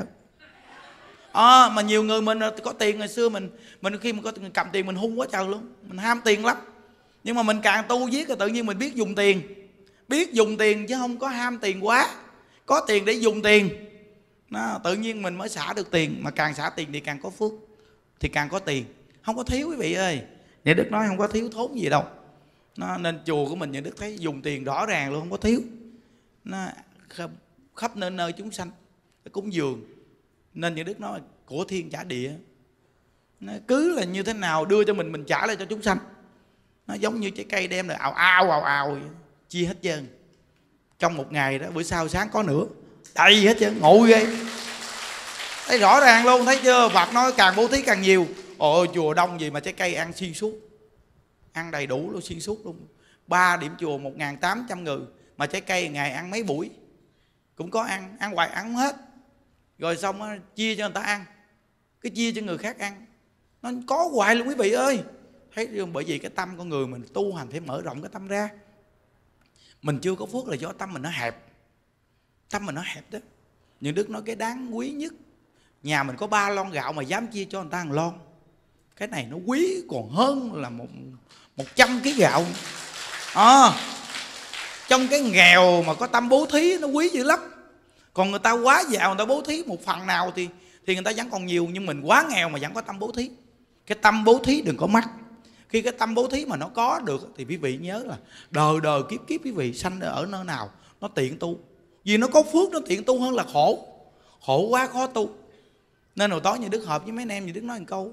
Mà nhiều người mình có tiền ngày xưa mình khi mà có cầm tiền mình hung quá trời luôn, mình ham tiền lắm. Nhưng mà mình càng tu viết rồi tự nhiên mình biết dùng tiền, biết dùng tiền chứ không có ham tiền quá, có tiền để dùng tiền. Tự nhiên mình mới xả được tiền, mà càng xả tiền thì càng có phước, thì càng có tiền, không có thiếu quý vị ơi. Nhà Đức nói không có thiếu thốn gì đâu. Nên chùa của mình Nhà Đức thấy dùng tiền rõ ràng luôn, không có thiếu. Khắp nơi chúng sanh cúng dường. Nên Nhà Đức nói của thiên trả địa, Nó cứ là như thế nào đưa cho mình trả lại cho chúng sanh. Nó giống như trái cây đem rồi ào ào chia hết trơn. Trong một ngày đó, bữa sau sáng có nữa, đầy hết trơn, ngộ ghê. Thấy rõ ràng luôn, thấy chưa? Phật nói càng bố thí càng nhiều. Ôi chùa đông gì mà trái cây ăn xuyên suốt, ăn đầy đủ luôn, xuyên suốt luôn. 3 điểm chùa 1.800 người, mà trái cây ngày ăn mấy buổi cũng có ăn hoài ăn không hết. Rồi xong đó, chia cho người ta ăn, cái chia cho người khác ăn, nó có hoài luôn quý vị ơi. Thấy không? Bởi vì cái tâm con người mình tu hành phải mở rộng cái tâm ra. Mình chưa có phước là do tâm mình nó hẹp. Tâm mình nó hẹp đó. Những Đức nói cái đáng quý nhất, nhà mình có 3 lon gạo mà dám chia cho người ta 1 lon, cái này nó quý còn hơn là 100 kg gạo. Trong cái nghèo mà có tâm bố thí nó quý dữ lắm. Còn người ta quá giàu, người ta bố thí một phần nào thì người ta vẫn còn nhiều. Nhưng mình quá nghèo mà vẫn có tâm bố thí. Cái tâm bố thí đừng có mắc. Khi cái tâm bố thí mà nó có được thì quý vị nhớ là đời đời kiếp kiếp quý vị sanh ở nơi nào nó tiện tu. Vì nó có phước nó tiện tu hơn là khổ. Khổ quá khó tu. Nên hồi tối như Đức họp với mấy anh em, như Đức nói một câu: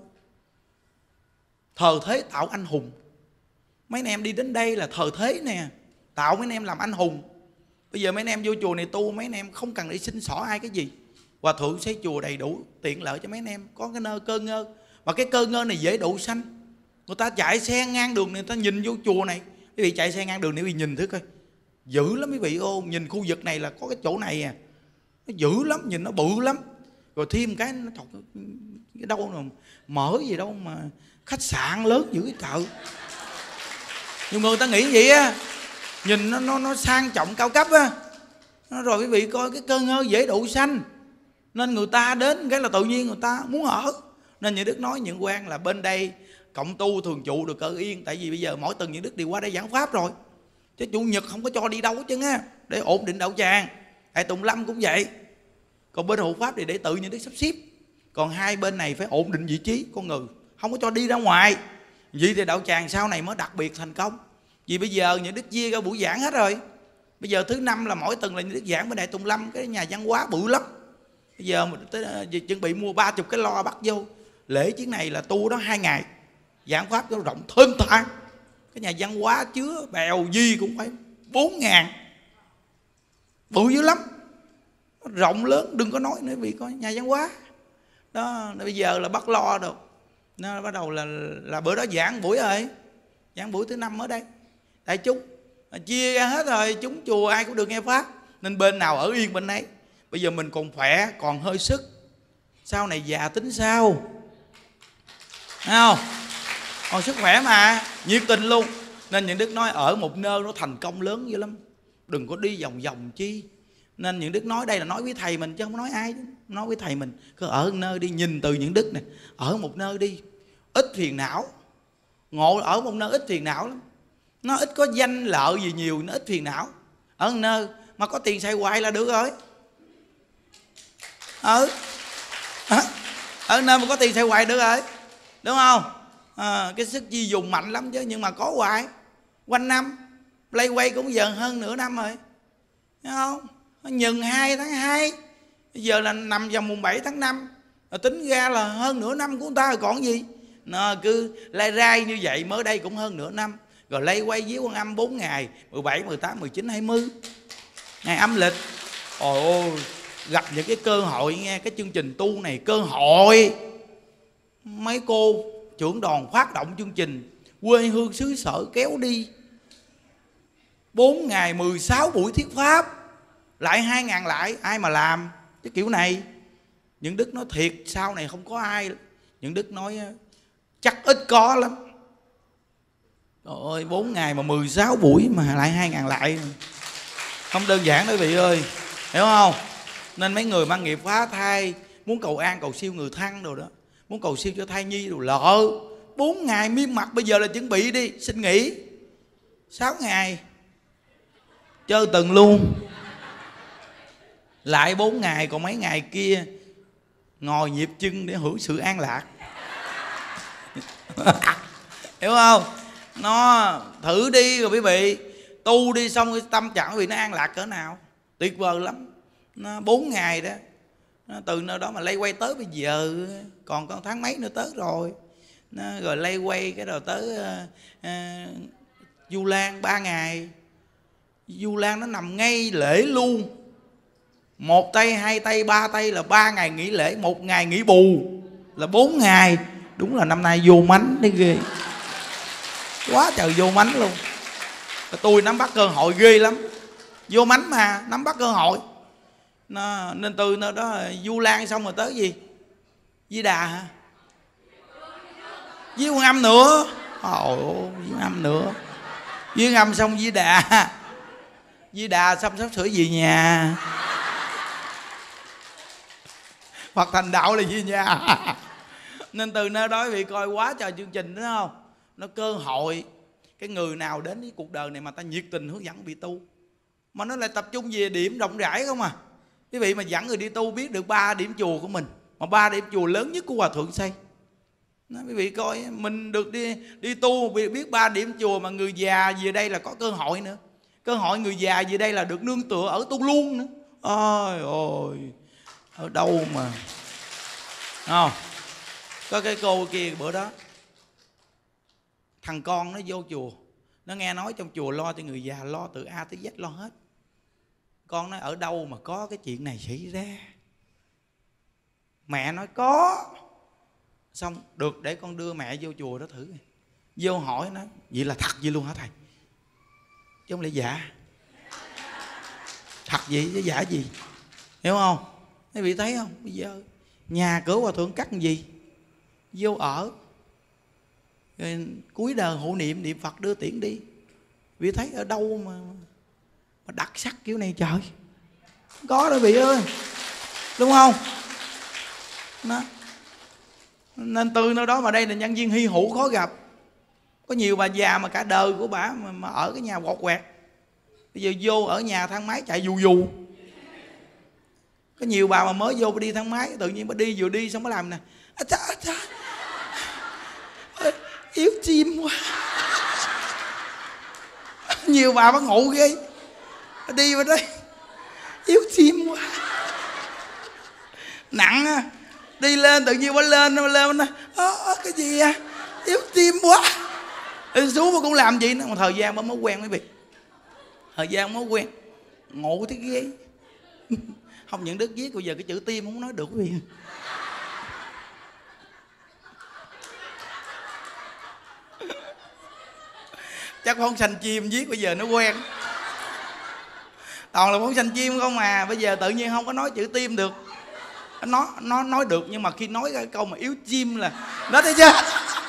thờ thế tạo anh hùng. Mấy anh em đi đến đây là thờ thế nè, tạo mấy anh em làm anh hùng. Bây giờ mấy anh em vô chùa này tu, mấy anh em không cần đi xin xỏ ai cái gì. Hòa thượng xây chùa đầy đủ tiện lợi cho mấy anh em, có cái nơi cơ ngơ. Mà cái cơ ngơ này dễ độ sanh. Người ta chạy xe ngang đường này, người ta nhìn vô chùa này. Quý vị chạy xe ngang đường này, quý vị nhìn thử coi, dữ lắm quý vị. Nhìn khu vực này là có cái chỗ này à, nó dữ lắm, nhìn nó bự lắm. Rồi thêm cái nó chọc cái đâu mà mở gì đâu mà khách sạn lớn dữ cái chợ. Nhiều người ta nghĩ vậy á, nhìn nó sang trọng cao cấp á. Rồi quý vị coi cái cơ ngơ dễ độ sanh, nên người ta đến cái là tự nhiên người ta muốn ở. Nên như Đức nói những quan là bên đây cộng tu thường trụ được cỡ yên. Tại vì bây giờ mỗi tuần những Đức đi qua đây giảng pháp rồi, chứ chủ nhật không có cho đi đâu hết trơn á, để ổn định đạo tràng. Tại Tùng Lâm cũng vậy. Còn bên hộ pháp thì để tự những Đức sắp xếp. Còn hai bên này phải ổn định vị trí con người, không có cho đi ra ngoài. Vậy thì đạo tràng sau này mới đặc biệt thành công. Vì bây giờ những Đức chia ra buổi giảng hết rồi. Bây giờ thứ năm là mỗi tuần là những Đức giảng bên Đại Tùng Lâm, cái nhà văn hóa bự lắm. Bây giờ chuẩn bị mua 30 cái loa bắt vô. Lễ chuyến này là tu đó 2 ngày, giảng pháp nó rộng thênh thang. Cái nhà văn hóa chứa bèo gì cũng phải 4.000, bự dữ lắm, rộng lớn. Đừng có nói nữa vì coi nhà văn hóa đó. Bây giờ là bắt lo được, nó bắt đầu là bữa đó giảng buổi rồi, giảng buổi thứ năm ở đây. Đại chúng chia ra hết rồi, chúng chùa ai cũng được nghe pháp, nên bên nào ở yên bên ấy. Bây giờ mình còn khỏe, còn hơi sức, sau này già tính sao, thấy không? Còn sức khỏe mà, nhiệt tình luôn. Nên những Đức nói ở một nơi nó thành công lớn dữ lắm, đừng có đi vòng vòng chi. Nên những Đức nói đây là nói với thầy mình chứ không nói ai. Nói với thầy mình cứ ở một nơi đi, nhìn từ những Đức này, ở một nơi đi, ít phiền não. Ngộ ở một nơi ít phiền não lắm. Nó ít có danh lợi gì nhiều, nó ít phiền não. Ở một nơi mà có tiền xài hoài là được rồi. Ở nơi mà có tiền xài hoài được rồi, đúng không? Cái sức chi dùng mạnh lắm chứ, nhưng mà có hoài quanh năm. Play quay cũng giờ hơn nửa năm rồi, thấy không? Nhừng 2 tháng 2, bây giờ là nằm vòng mùng 7 tháng 5, tính ra là hơn nửa năm của người ta rồi còn gì. Nó cứ lai rai như vậy, mới đây cũng hơn nửa năm. Rồi lay quay với Quan Âm 4 ngày, 17, 18, 19, 20 ngày âm lịch. Ôi, gặp những cái cơ hội nghe, cái chương trình tu này cơ hội. Mấy cô trưởng đoàn phát động chương trình quê hương xứ sở kéo đi 4 ngày 16 buổi thuyết pháp, lại 2.000 lại, ai mà làm cái kiểu này. Những Đức nói thiệt, sau này không có ai. Những Đức nói chắc ít có lắm. Trời ơi, 4 ngày mà 16 buổi mà lại 2.000 lại, không đơn giản đó quý vị ơi, hiểu không? Nên mấy người mang nghiệp phá thai, muốn cầu an cầu siêu người thân rồi đó, muốn cầu siêu cho thai nhi rồi lỡ 4 ngày miên mặt. Bây giờ là chuẩn bị đi, xin nghỉ 6 ngày chơi từng luôn, lại 4 ngày, còn mấy ngày kia ngồi nhịp chân để hưởng sự an lạc. Hiểu không? Nó thử đi rồi quý vị, tu đi xong cái tâm trạng quý vị nó an lạc cỡ nào, tuyệt vời lắm. Nó 4 ngày đó Từ nơi đó mà lay quay tới bây giờ, còn có tháng mấy nữa tới rồi. Rồi lay quay cái rồi tới Du Lan 3 ngày. Du Lan nó nằm ngay lễ luôn, 1 tay 2 tay 3 tay là 3 ngày nghỉ lễ, 1 ngày nghỉ bù là 4 ngày. Đúng là năm nay vô mánh đấy ghê, quá trời vô mánh luôn. Tôi nắm bắt cơ hội ghê lắm, vô mánh mà nắm bắt cơ hội. Nên từ nơi đó Du Lan xong rồi tới gì, Di Đà hả, với Quan Âm nữa. Ôi với Quan Âm nữa, với Quan Âm xong Di Đà. Di Đà xong sắp sửa về nhà. Phật thành đạo là gì nha. Nên từ nơi đó bị coi quá trời chương trình, đúng không? Nó cơ hội. Cái người nào đến với cuộc đời này mà ta nhiệt tình hướng dẫn bị tu, mà nó lại tập trung về điểm rộng rãi không à. Quý vị mà dẫn người đi tu biết được 3 điểm chùa của mình, mà 3 điểm chùa lớn nhất của Hòa Thượng xây. Quý vị coi mình được đi tu biết 3 điểm chùa, mà người già về đây là có cơ hội nữa. Cơ hội người già về đây là được nương tựa ở tu luôn nữa. Ôi ôi, ở đâu mà không. Có cái cô kia bữa đó, thằng con nó vô chùa, nó nghe nói trong chùa lo cho người già, lo từ A tới Z lo hết. Con nói ở đâu mà có cái chuyện này xảy ra. Mẹ nói có. Xong được, để con đưa mẹ vô chùa đó thử. Vô hỏi nó, vậy là thật vậy luôn hả thầy? Chứ không lẽ giả. Thật vậy chứ giả gì, hiểu không? Quý vị thấy không? Bây giờ nhà cửa Hòa Thượng cắt gì, vô ở rồi cuối đời hộ niệm, niệm Phật đưa tiễn đi. Vì thấy ở đâu mà đặc sắc kiểu này trời. Có đó vị ơi, đúng không? Đó. Nên từ nơi đó mà đây là nhân viên hy hữu khó gặp. Có nhiều bà già mà cả đời của bà mà ở cái nhà quọt quẹt, bây giờ vô ở nhà thang máy chạy dù dù. Có nhiều bà mà mới vô đi thang máy, tự nhiên bà đi vừa đi xong mới làm nè, yếu chim quá. Nhiều bà bắt ngủ ghê, đi vào đây yếu chim quá, nặng á. Đi lên tự nhiên bà lên nó cái gì à, yếu tim quá. Đi xuống mà cũng làm gì nữa. Một thời gian bà mới quen quý vị, thời gian mới quen. Ngộ thế ghê. Không những Đức viết bây giờ cái chữ tim không nói được quý vị. Chắc phóng sanh chim viết bây giờ nó quen. Toàn là phóng sanh chim không mà. Bây giờ tự nhiên không có nói chữ tim được. Nó nói được, nhưng mà khi nói cái câu mà yếu chim là đó, thấy chưa?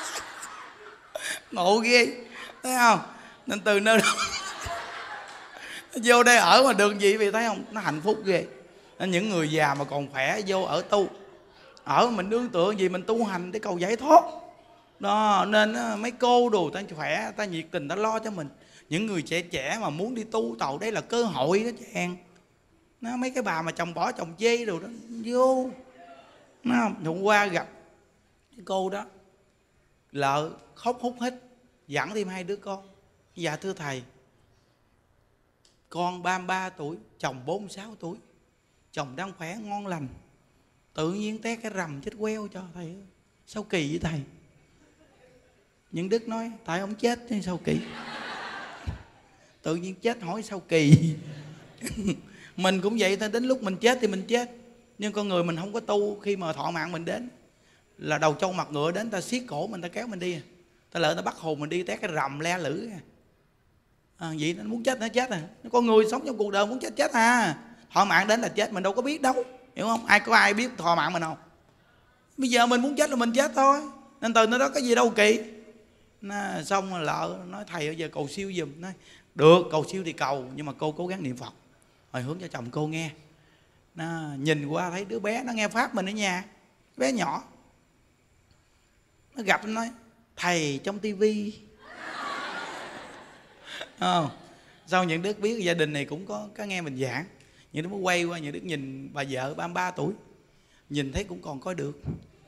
Ngộ ghê, thấy không? Nên từ nơi đó vô đây ở mà được gì, vì thấy không? Nó hạnh phúc ghê. Nên những người già mà còn khỏe vô ở tu, ở mình nương tựa gì, mình tu hành để cầu giải thoát đó. Nên mấy cô đồ ta khỏe, ta nhiệt tình, ta lo cho mình. Những người trẻ mà muốn đi tu tàu, đây là cơ hội đó chàng. Nó mấy cái bà mà chồng bỏ chồng chê đồ đó vô. Nó không? Hôm qua gặp cái cô đó, lợ khóc hút hít, dẫn thêm 2 đứa con. Dạ thưa thầy, con 33 tuổi, chồng 46 tuổi, chồng đang khỏe ngon lành, tự nhiên té cái rầm chết queo cho thầy ơi. Sao kỳ vậy thầy? Những Đức nói tại ông chết chứ sao kỳ. Tự nhiên chết hỏi sao kỳ. Mình cũng vậy thôi, đến lúc mình chết thì mình chết. Nhưng con người mình không có tu, khi mà thọ mạng mình đến là đầu trâu mặt ngựa đến, ta siết cổ mình, ta kéo mình đi. Ta lỡ ta bắt hồn mình đi té cái rầm le lử. Vậy nó muốn chết nó chết à. Con người sống trong cuộc đời muốn chết à. Thọ mạng đến là chết, mình đâu có biết đâu, hiểu không? Có ai biết thọ mạng mình không? Bây giờ mình muốn chết là mình chết thôi. Nên từ nơi đó có gì đâu kỳ. Xong rồi lợ nói thầy bây giờ cầu siêu giùm. Nói được, cầu siêu thì cầu, nhưng mà cô cố gắng niệm Phật hồi hướng cho chồng cô nghe. Nhìn qua thấy đứa bé nó nghe pháp mình ở nhà, bé nhỏ, nó gặp nó nói thầy trong tivi. Sau những Đức biết gia đình này cũng có nghe mình giảng, những Đức mới quay qua, những Đức nhìn bà vợ 33 tuổi, nhìn thấy cũng còn coi được.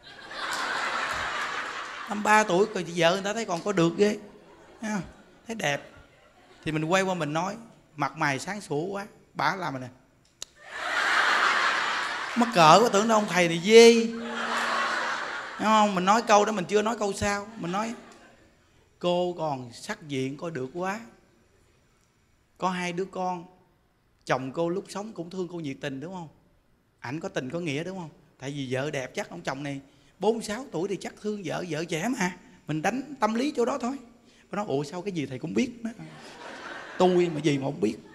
33 tuổi coi vợ người ta thấy còn có được ghê, thấy đẹp. Thì mình quay qua mình nói mặt mày sáng sủa quá, bả làm rồi nè. Mắc cỡ quá, tưởng đâu ông thầy này dê. Đúng không? Mình nói câu đó mình chưa nói câu sau. Mình nói cô còn sắc diện coi được quá, có 2 đứa con, chồng cô lúc sống cũng thương cô nhiệt tình đúng không? Ảnh có tình có nghĩa đúng không? Tại vì vợ đẹp chắc ông chồng này 46 tuổi thì chắc thương vợ, vợ trẻ mà. Mình đánh tâm lý chỗ đó thôi. Nó nói ủa sao cái gì thầy cũng biết đó. Tôi mà gì mà không biết.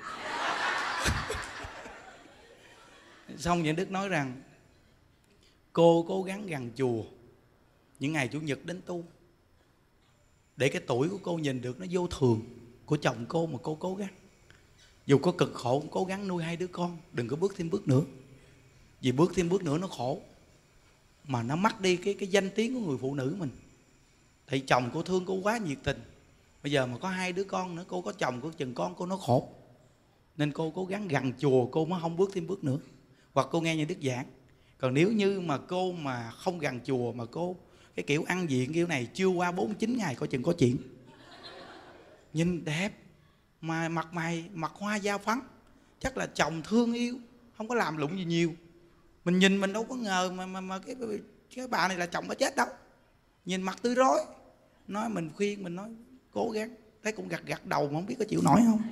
Xong vậy Đức nói rằng cô cố gắng gần chùa những ngày Chủ nhật đến tu, để cái tuổi của cô nhìn được nó vô thường của chồng cô, mà cô cố gắng. Dù có cực khổ cũng cố gắng nuôi 2 đứa con, đừng có bước thêm bước nữa. Vì bước thêm bước nữa nó khổ, mà nó mất đi cái danh tiếng của người phụ nữ mình. Thì chồng cô thương cô quá nhiệt tình, bây giờ mà có 2 đứa con nữa, cô có chồng cô chừng con cô nó khổ. Nên cô cố gắng gần chùa cô mới không bước thêm bước nữa. Hoặc cô nghe như Đức giảng. Còn nếu như mà cô mà không gần chùa, mà cô cái kiểu ăn diện kiểu này, chưa qua 49 ngày coi chừng có chuyện. Nhìn đẹp mà mặt mày mặt hoa da phấn, chắc là chồng thương yêu, không có làm lụng gì nhiều. Mình nhìn mình đâu có ngờ mà cái bà này là chồng có chết đâu. Nhìn mặt tươi rói. Nói mình khuyên, mình nói cố gắng. Thấy cũng gật đầu mà không biết có chịu nổi không.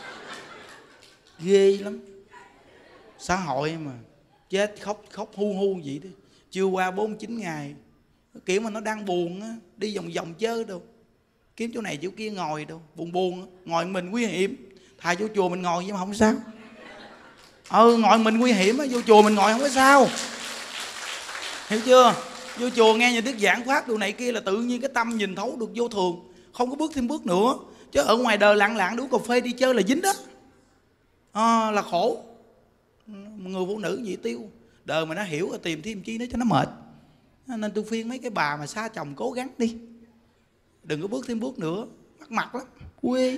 Ghê lắm. Xã hội mà chết khóc hu vậy đó. Chưa qua 49 ngày, kiểu mà nó đang buồn á, đi vòng vòng chơi đâu, kiếm chỗ này chỗ kia ngồi đâu, buồn á. Ngồi mình nguy hiểm. Thà vô chùa mình ngồi nhưng mà không sao. Ngồi mình nguy hiểm á, vô chùa mình ngồi không có sao. Hiểu chưa? Vô chùa nghe nhà Đức giảng pháp đồ này kia là tự nhiên cái tâm nhìn thấu được vô thường, không có bước thêm bước nữa. Chứ ở ngoài đời lặng đuổi cà phê đi chơi là dính đó. Là khổ. Người phụ nữ vậy tiêu. Đời mà nó hiểu rồi tìm thêm chi nữa cho nó mệt. Nên tôi khuyên mấy cái bà mà xa chồng cố gắng đi, đừng có bước thêm bước nữa. Mắc mặt lắm. Quê.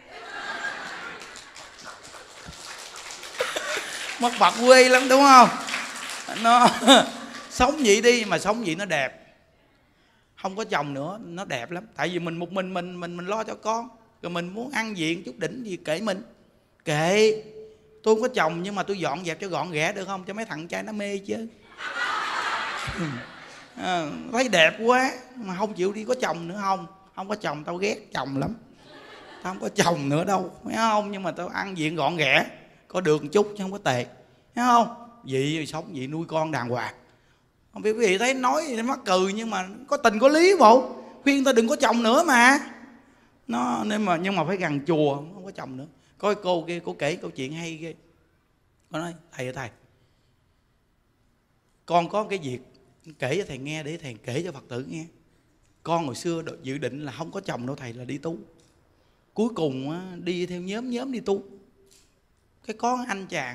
Mắc mặt quê lắm đúng không? Nó sống vậy đi, mà sống vậy nó đẹp. Không có chồng nữa nó đẹp lắm. Tại vì mình một mình lo cho con. Rồi mình muốn ăn diện chút đỉnh gì kệ mình. Kệ. Tôi không có chồng nhưng mà tôi dọn dẹp cho gọn ghẽ được không? Cho mấy thằng trai nó mê chứ. Thấy đẹp quá mà không chịu đi có chồng nữa. Không có chồng tao ghét chồng lắm. Tao không có chồng nữa đâu, phải không? Nhưng mà tao ăn diện gọn ghẽ, có được một chút chứ không có tệ, thấy không? Vậy sống vậy nuôi con đàng hoàng. Không biết quý vị thấy nói mắc cười nhưng mà có tình có lý bộ. Khuyên tao đừng có chồng nữa mà. Nhưng mà phải gần chùa, không có chồng nữa. Có cô kia, cô kể câu chuyện hay ghê. Cô nói thầy, con có cái việc kể cho thầy nghe, để thầy kể cho Phật tử nghe. Con hồi xưa dự định là không có chồng đâu thầy, là đi tu. Cuối cùng đi theo nhóm đi tu. Cái có anh chàng,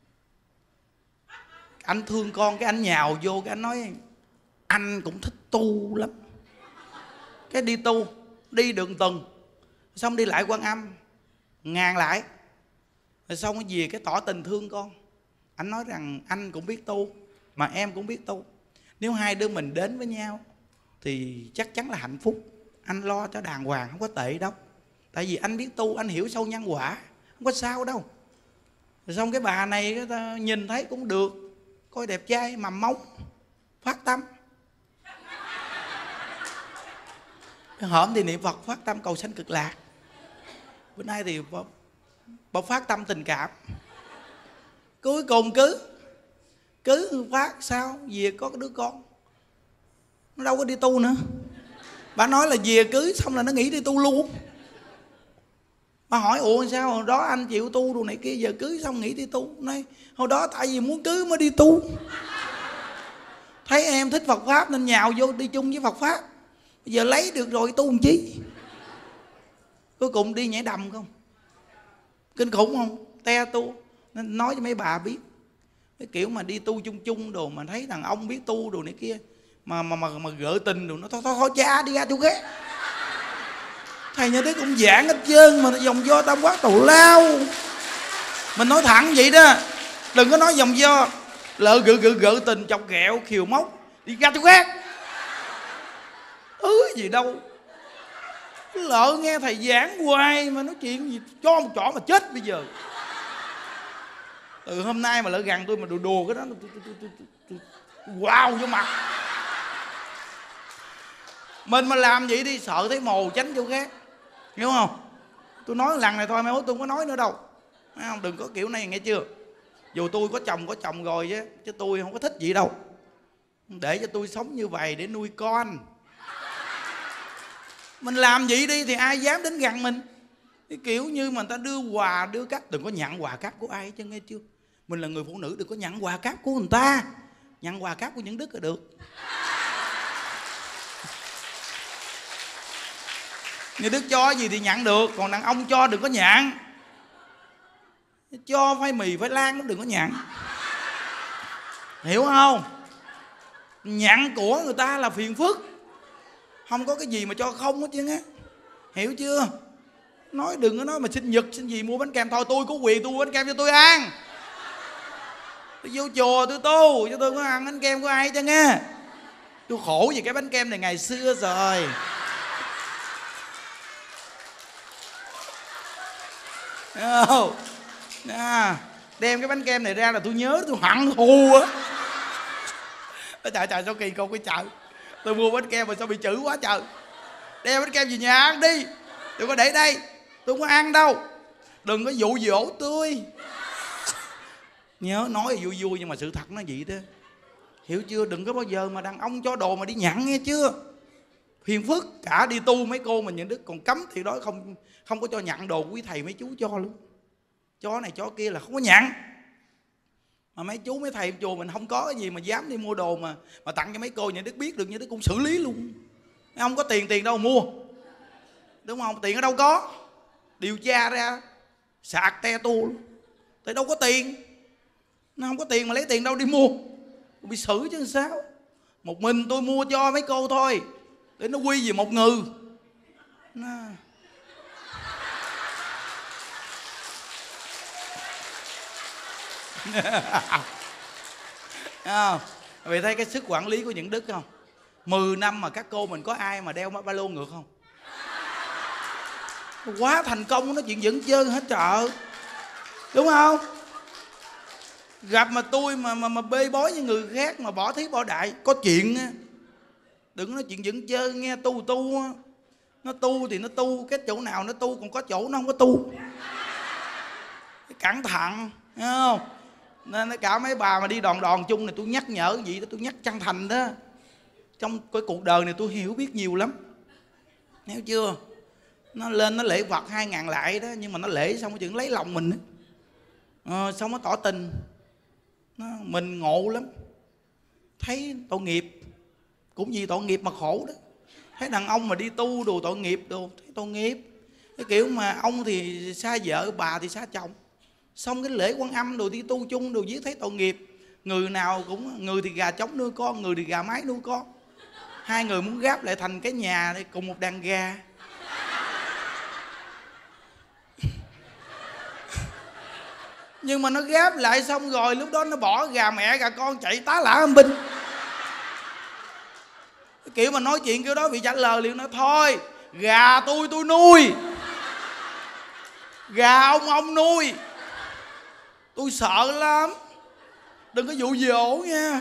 anh thương con, cái anh nhào vô, cái anh nói anh cũng thích tu lắm. Cái đi tu, đi được tuần, xong đi lại Quan Âm, ngàn lại. Rồi xong cái về cái tỏ tình thương con. Anh nói rằng anh cũng biết tu, mà em cũng biết tu. Nếu 2 đứa mình đến với nhau thì chắc chắn là hạnh phúc. Anh lo cho đàng hoàng, không có tệ đâu. Tại vì anh biết tu, anh hiểu sâu nhân quả, không có sao đâu. Rồi xong cái bà này nhìn thấy cũng được, coi đẹp trai, mầm móng, phát tâm. Hổm thì niệm Phật phát tâm cầu sanh cực lạc. Bữa nay thì bà phát tâm tình cảm. Cuối cùng cứ phát sao về có cái đứa con. Nó đâu có đi tu nữa. Bà nói là về cưới xong là nó nghỉ đi tu luôn. Bà hỏi ủa sao hồi đó anh chịu tu đồ này kia, giờ cưới xong nghỉ đi tu. Nói hồi đó tại vì muốn cưới mới đi tu. Thấy em thích Phật Pháp nên nhào vô đi chung với Phật Pháp. Bây giờ lấy được rồi tu làm chi. Cuối cùng đi nhảy đầm không? Kinh khủng không? Te tu. Nên nói cho mấy bà biết, cái kiểu mà đi tu chung đồ mà thấy thằng ông biết tu đồ này kia mà gợi tình đồ, nó thôi cha đi ra tu ghét. Thầy như thế cũng giảng hết trơn mà dòng do tam quát tù lao. Mình nói thẳng vậy đó, đừng có nói dòng do lỡ gợi tình chọc ghẹo khiều móc đi ra tu ghét. Gì đâu. Lỡ nghe thầy giảng hoài mà nói chuyện gì cho một chỏ mà chết bây giờ. Từ hôm nay mà lỡ gần tôi mà đùa đùa cái đó tôi wow vô mặt. Mình mà làm vậy đi sợ thấy mồ tránh chỗ khác, hiểu không? Tôi nói lần này thôi, mai mốt tôi không có nói nữa đâu, thấy không? Đừng có kiểu này nghe chưa. Dù tôi có chồng rồi chứ tôi không có thích gì đâu. Để cho tôi sống như vậy để nuôi con. Mình làm vậy đi thì ai dám đến gần mình. Cái kiểu như mà người ta đưa quà đưa cáp, đừng có nhận quà cáp của ai chứ, nghe chưa. Mình là người phụ nữ đừng có nhận quà cáp của người ta, nhận quà cáp của những Đức là được. Như Đức cho gì thì nhận được, còn đàn ông cho đừng có nhận. Cho phải mì phải lan cũng đừng có nhận, hiểu không? Nhận của người ta là phiền phức, không có cái gì mà cho không hết chứ á, hiểu chưa? Nói đừng có nói mà sinh nhật sinh gì mua bánh kem, thôi tôi có quyền tôi mua bánh kem cho tôi ăn. Tôi vô chùa tôi tu chứ tôi có ăn bánh kem của ai chứ nghe. Tôi khổ vì cái bánh kem này ngày xưa rồi. Không? Đem cái bánh kem này ra là tôi nhớ tôi hận thù á. Trời sao kỳ cục cái chợ. Tôi mua bánh kem mà sao bị chữ quá trời. Đem bánh kem về nhà ăn đi, đừng có để đây, tôi không có ăn đâu. Đừng có dụ dỗ tôi. Nhớ nói vui vui nhưng mà sự thật nó vậy đó, hiểu chưa? Đừng có bao giờ mà đàn ông cho đồ mà đi nhận, nghe chưa? Phiền phức. Cả đi tu mấy cô mình nhận Đức còn cấm thì đó, không có cho nhận đồ của quý thầy mấy chú cho luôn. Chó này chó kia là không có nhận. Mà mấy chú mấy thầy chùa mình không có cái gì mà dám đi mua đồ mà tặng cho mấy cô nhận Đức biết được, nhận Đức cũng xử lý luôn. Không có tiền đâu mua, đúng không? Tiền ở đâu có, điều tra ra sạc te tu luôn. Tại đâu có tiền, nó không có tiền mà lấy tiền đâu đi mua, bị xử chứ sao. Một mình tôi mua cho mấy cô thôi để nó quy về một người. Vì thấy cái sức quản lý của những Đức không? 10 năm mà các cô mình có ai mà đeo ba lô ngược không? Quá thành công, nó chuyện dẫn chơi hết chợ, đúng không? Gặp mà tôi mà bê bối như người khác mà bỏ thí bỏ đại có chuyện á, đừng có nói chuyện dẫn chơi nghe. Tu nó tu thì nó tu cái chỗ nào nó tu, còn có chỗ nó không có tu. Cẩn thận, thấy không? Nên cả mấy bà mà đi đòn chung này tôi nhắc nhở vậy đó, tôi nhắc chân thành đó. Trong cái cuộc đời này tôi hiểu biết nhiều lắm, hiểu chưa? Nó lên nó lễ Phật 2.000 lại đó, nhưng mà nó lễ xong cái chuyện lấy lòng mình đó. Xong nó tỏ tình mình ngộ lắm. Thấy tội nghiệp, cũng vì tội nghiệp mà khổ đó. Thấy đàn ông mà đi tu đồ tội nghiệp đồ, thấy tội nghiệp. Cái kiểu mà ông thì xa vợ, bà thì xa chồng, xong cái lễ Quan Âm đồ đi tu chung đồ viết thấy tội nghiệp. Người nào cũng, người thì gà trống nuôi con, người thì gà mái nuôi con. Hai người muốn gáp lại thành cái nhà để cùng một đàn gà. Nhưng mà nó gáp lại xong rồi lúc đó nó bỏ gà mẹ gà con chạy tá lả âm binh. Cái kiểu mà nói chuyện kiểu đó bị trả lời liền, nói thôi gà tôi nuôi, gà ông nuôi, tôi sợ lắm, đừng có dụ dỗ nha.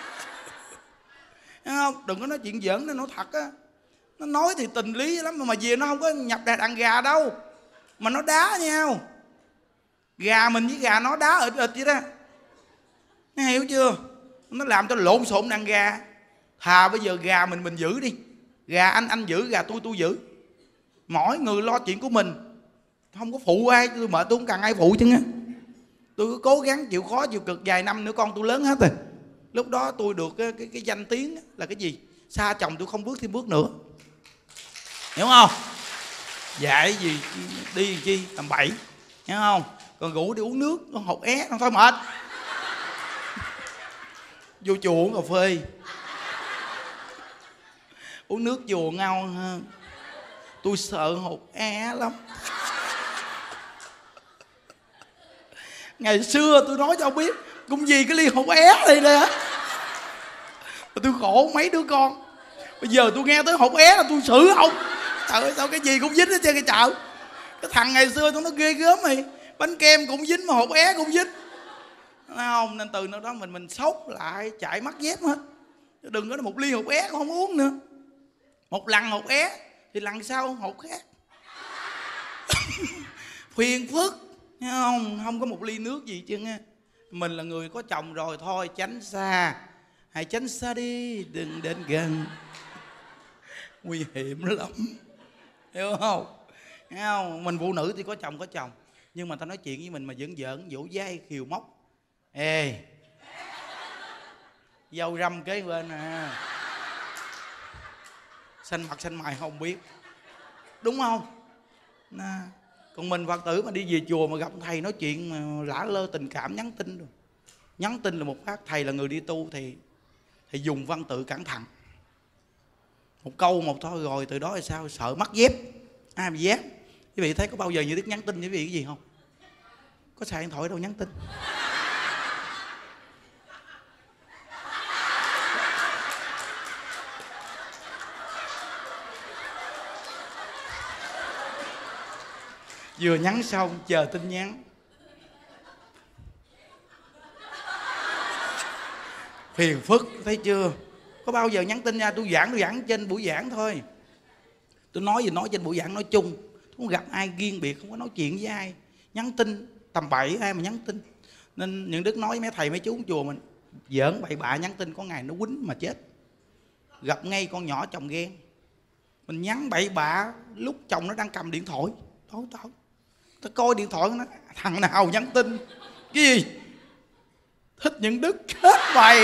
Thấy không? Đừng có nói chuyện giỡn, nó nói thật á. Nó nói thì tình lý lắm mà về nó không có nhập đàn gà đâu, mà nó đá nhau. Gà mình với gà nó đá ịt vậy đó, nó hiểu chưa? Nó làm cho lộn xộn đàn gà. Thà bây giờ gà mình giữ đi, gà anh giữ, gà tôi giữ. Mỗi người lo chuyện của mình, không có phụ ai. Tôi mệt tôi không cần ai phụ chứ á. Tôi cứ cố gắng chịu khó chịu cực, vài năm nữa con tôi lớn hết rồi. Lúc đó tôi được cái danh tiếng là cái gì? Xa chồng tôi không bước thêm bước nữa, hiểu không? Dạy gì đi chi tầm bậy, hiểu không? Còn rủ đi uống nước nó hột é, nó thôi mệt. Vô chùa uống cà phê, uống nước chùa ngon hơn. Tôi sợ hột é lắm. Ngày xưa tôi nói cho ông biết, cũng gì cái ly hột é này nè. Tôi khổ mấy đứa con. Bây giờ tôi nghe tới hột é là tôi xử ông. Trời ơi sao cái gì cũng dính hết trên cái chợ. Cái thằng ngày xưa tôi nó ghê gớm mày. Bánh kem cũng dính mà hột é cũng dính. Thấy không? Nên từ nơi đó mình sốc lại chạy mắc dép hết. Chứ đừng có một ly hột é cũng không uống nữa. Một lần hột é thì lần sau hột khác. Phiền phức, thấy không? Không có một ly nước gì chứ nghe. Mình là người có chồng rồi thôi tránh xa. Hãy tránh xa đi, đừng đến gần. Nguy hiểm lắm, hiểu không? Thấy không? Mình phụ nữ thì có chồng, nhưng mà ta nói chuyện với mình mà giỡn dỗ dai khiều móc. Ê, dâu răm kế bên à, xanh mặt xanh mày không biết, đúng không? Còn mình Phật tử mà đi về chùa mà gặp thầy nói chuyện mà lả lơ tình cảm, nhắn tin rồi. Nhắn tin là một phát. Thầy là người đi tu thì dùng văn tự cẩn thận, một câu một thôi, rồi từ đó là sao? Sợ mắc dép. Ai mà dép. Quý vị thấy có bao giờ Như Đức nhắn tin với quý vị cái gì không? Có xài điện thoại đâu nhắn tin. Vừa nhắn xong chờ tin nhắn. Phiền phức, thấy chưa? Có bao giờ nhắn tin nha. Tôi giảng trên buổi giảng thôi. Tôi nói trên buổi giảng nói chung. Tôi không gặp ai riêng biệt, không có nói chuyện với ai. Nhắn tin tầm bậy ai mà nhắn tin. Nên những Đức nói với mấy thầy mấy chú chùa mình, giỡn bậy bạ nhắn tin có ngày nó quýnh mà chết. Gặp ngay con nhỏ chồng ghen. Mình nhắn bậy bạ lúc chồng nó đang cầm điện thoại. Tối ta coi điện thoại nó, thằng nào nhắn tin cái gì thích những Đức hết mày.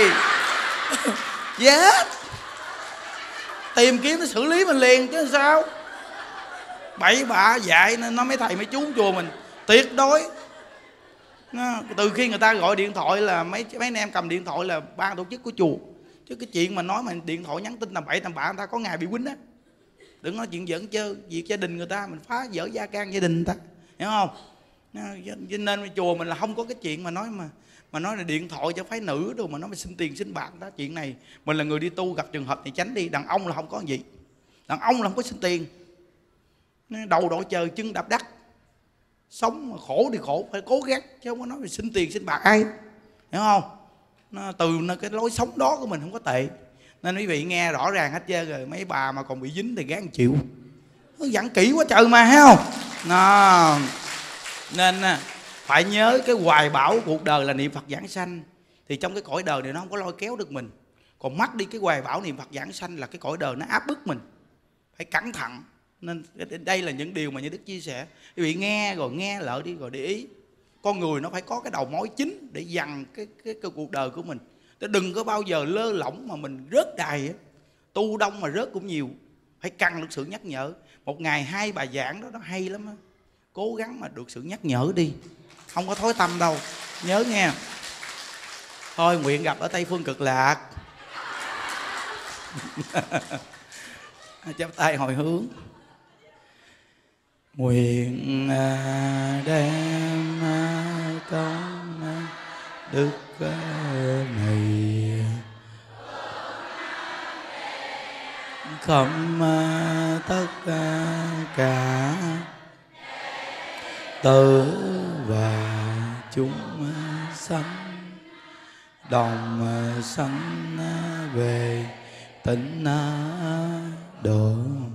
Chết. Tìm kiếm nó xử lý mình liền chứ sao. Bậy bạ dạy nên nó mấy thầy mấy chú chùa mình tuyệt đối. Từ khi người ta gọi điện thoại là mấy anh em cầm điện thoại là ban tổ chức của chùa. Chứ cái chuyện mà nói mà điện thoại nhắn tin tầm bậy tầm bạ, người ta có ngày bị quýnh á. Đừng nói chuyện giỡn chơi việc gia đình người ta, mình phá vỡ gia can gia đình người ta, hiểu không? Cho nên chùa mình là không có cái chuyện mà nói là điện thoại cho phái nữ đâu mà nó phải xin tiền xin bạc đó. Chuyện này mình là người đi tu, gặp trường hợp thì tránh đi. Đàn ông là không có gì, đàn ông là không có xin tiền. Đầu đội trời chân đạp đất, sống mà khổ thì khổ phải cố gắng, chứ không có nói về xin tiền xin bạc ai, hiểu không? Từ cái lối sống đó của mình không có tệ. Nên quý vị nghe rõ ràng hết trơn rồi. Mấy bà mà còn bị dính thì gán chịu. Nó dặn kỹ quá trời mà, thấy không? Nó nên phải nhớ cái hoài bão cuộc đời là niệm Phật giảng sanh. Thì trong cái cõi đời này nó không có lôi kéo được mình. Còn mất đi cái hoài bão niệm Phật giảng sanh là cái cõi đời nó áp bức mình. Phải cẩn thận. Nên đây là những điều mà Như Đức chia sẻ. Quý vị nghe rồi nghe lợi đi rồi để ý. Con người nó phải có cái đầu mối chính để dằn cái cuộc đời của mình. Để đừng có bao giờ lơ lỏng mà mình rớt đài. Tu đông mà rớt cũng nhiều. Phải cần được sự nhắc nhở. Một ngày 2 bài giảng đó nó hay lắm á. Cố gắng mà được sự nhắc nhở đi. Không có thối tâm đâu. Nhớ nghe. Thôi nguyện gặp ở Tây Phương Cực Lạc. Chắp tay hồi hướng. Nguyện đem công đức này khắp tất cả tử và chúng sanh, đồng sanh về tịnh độ.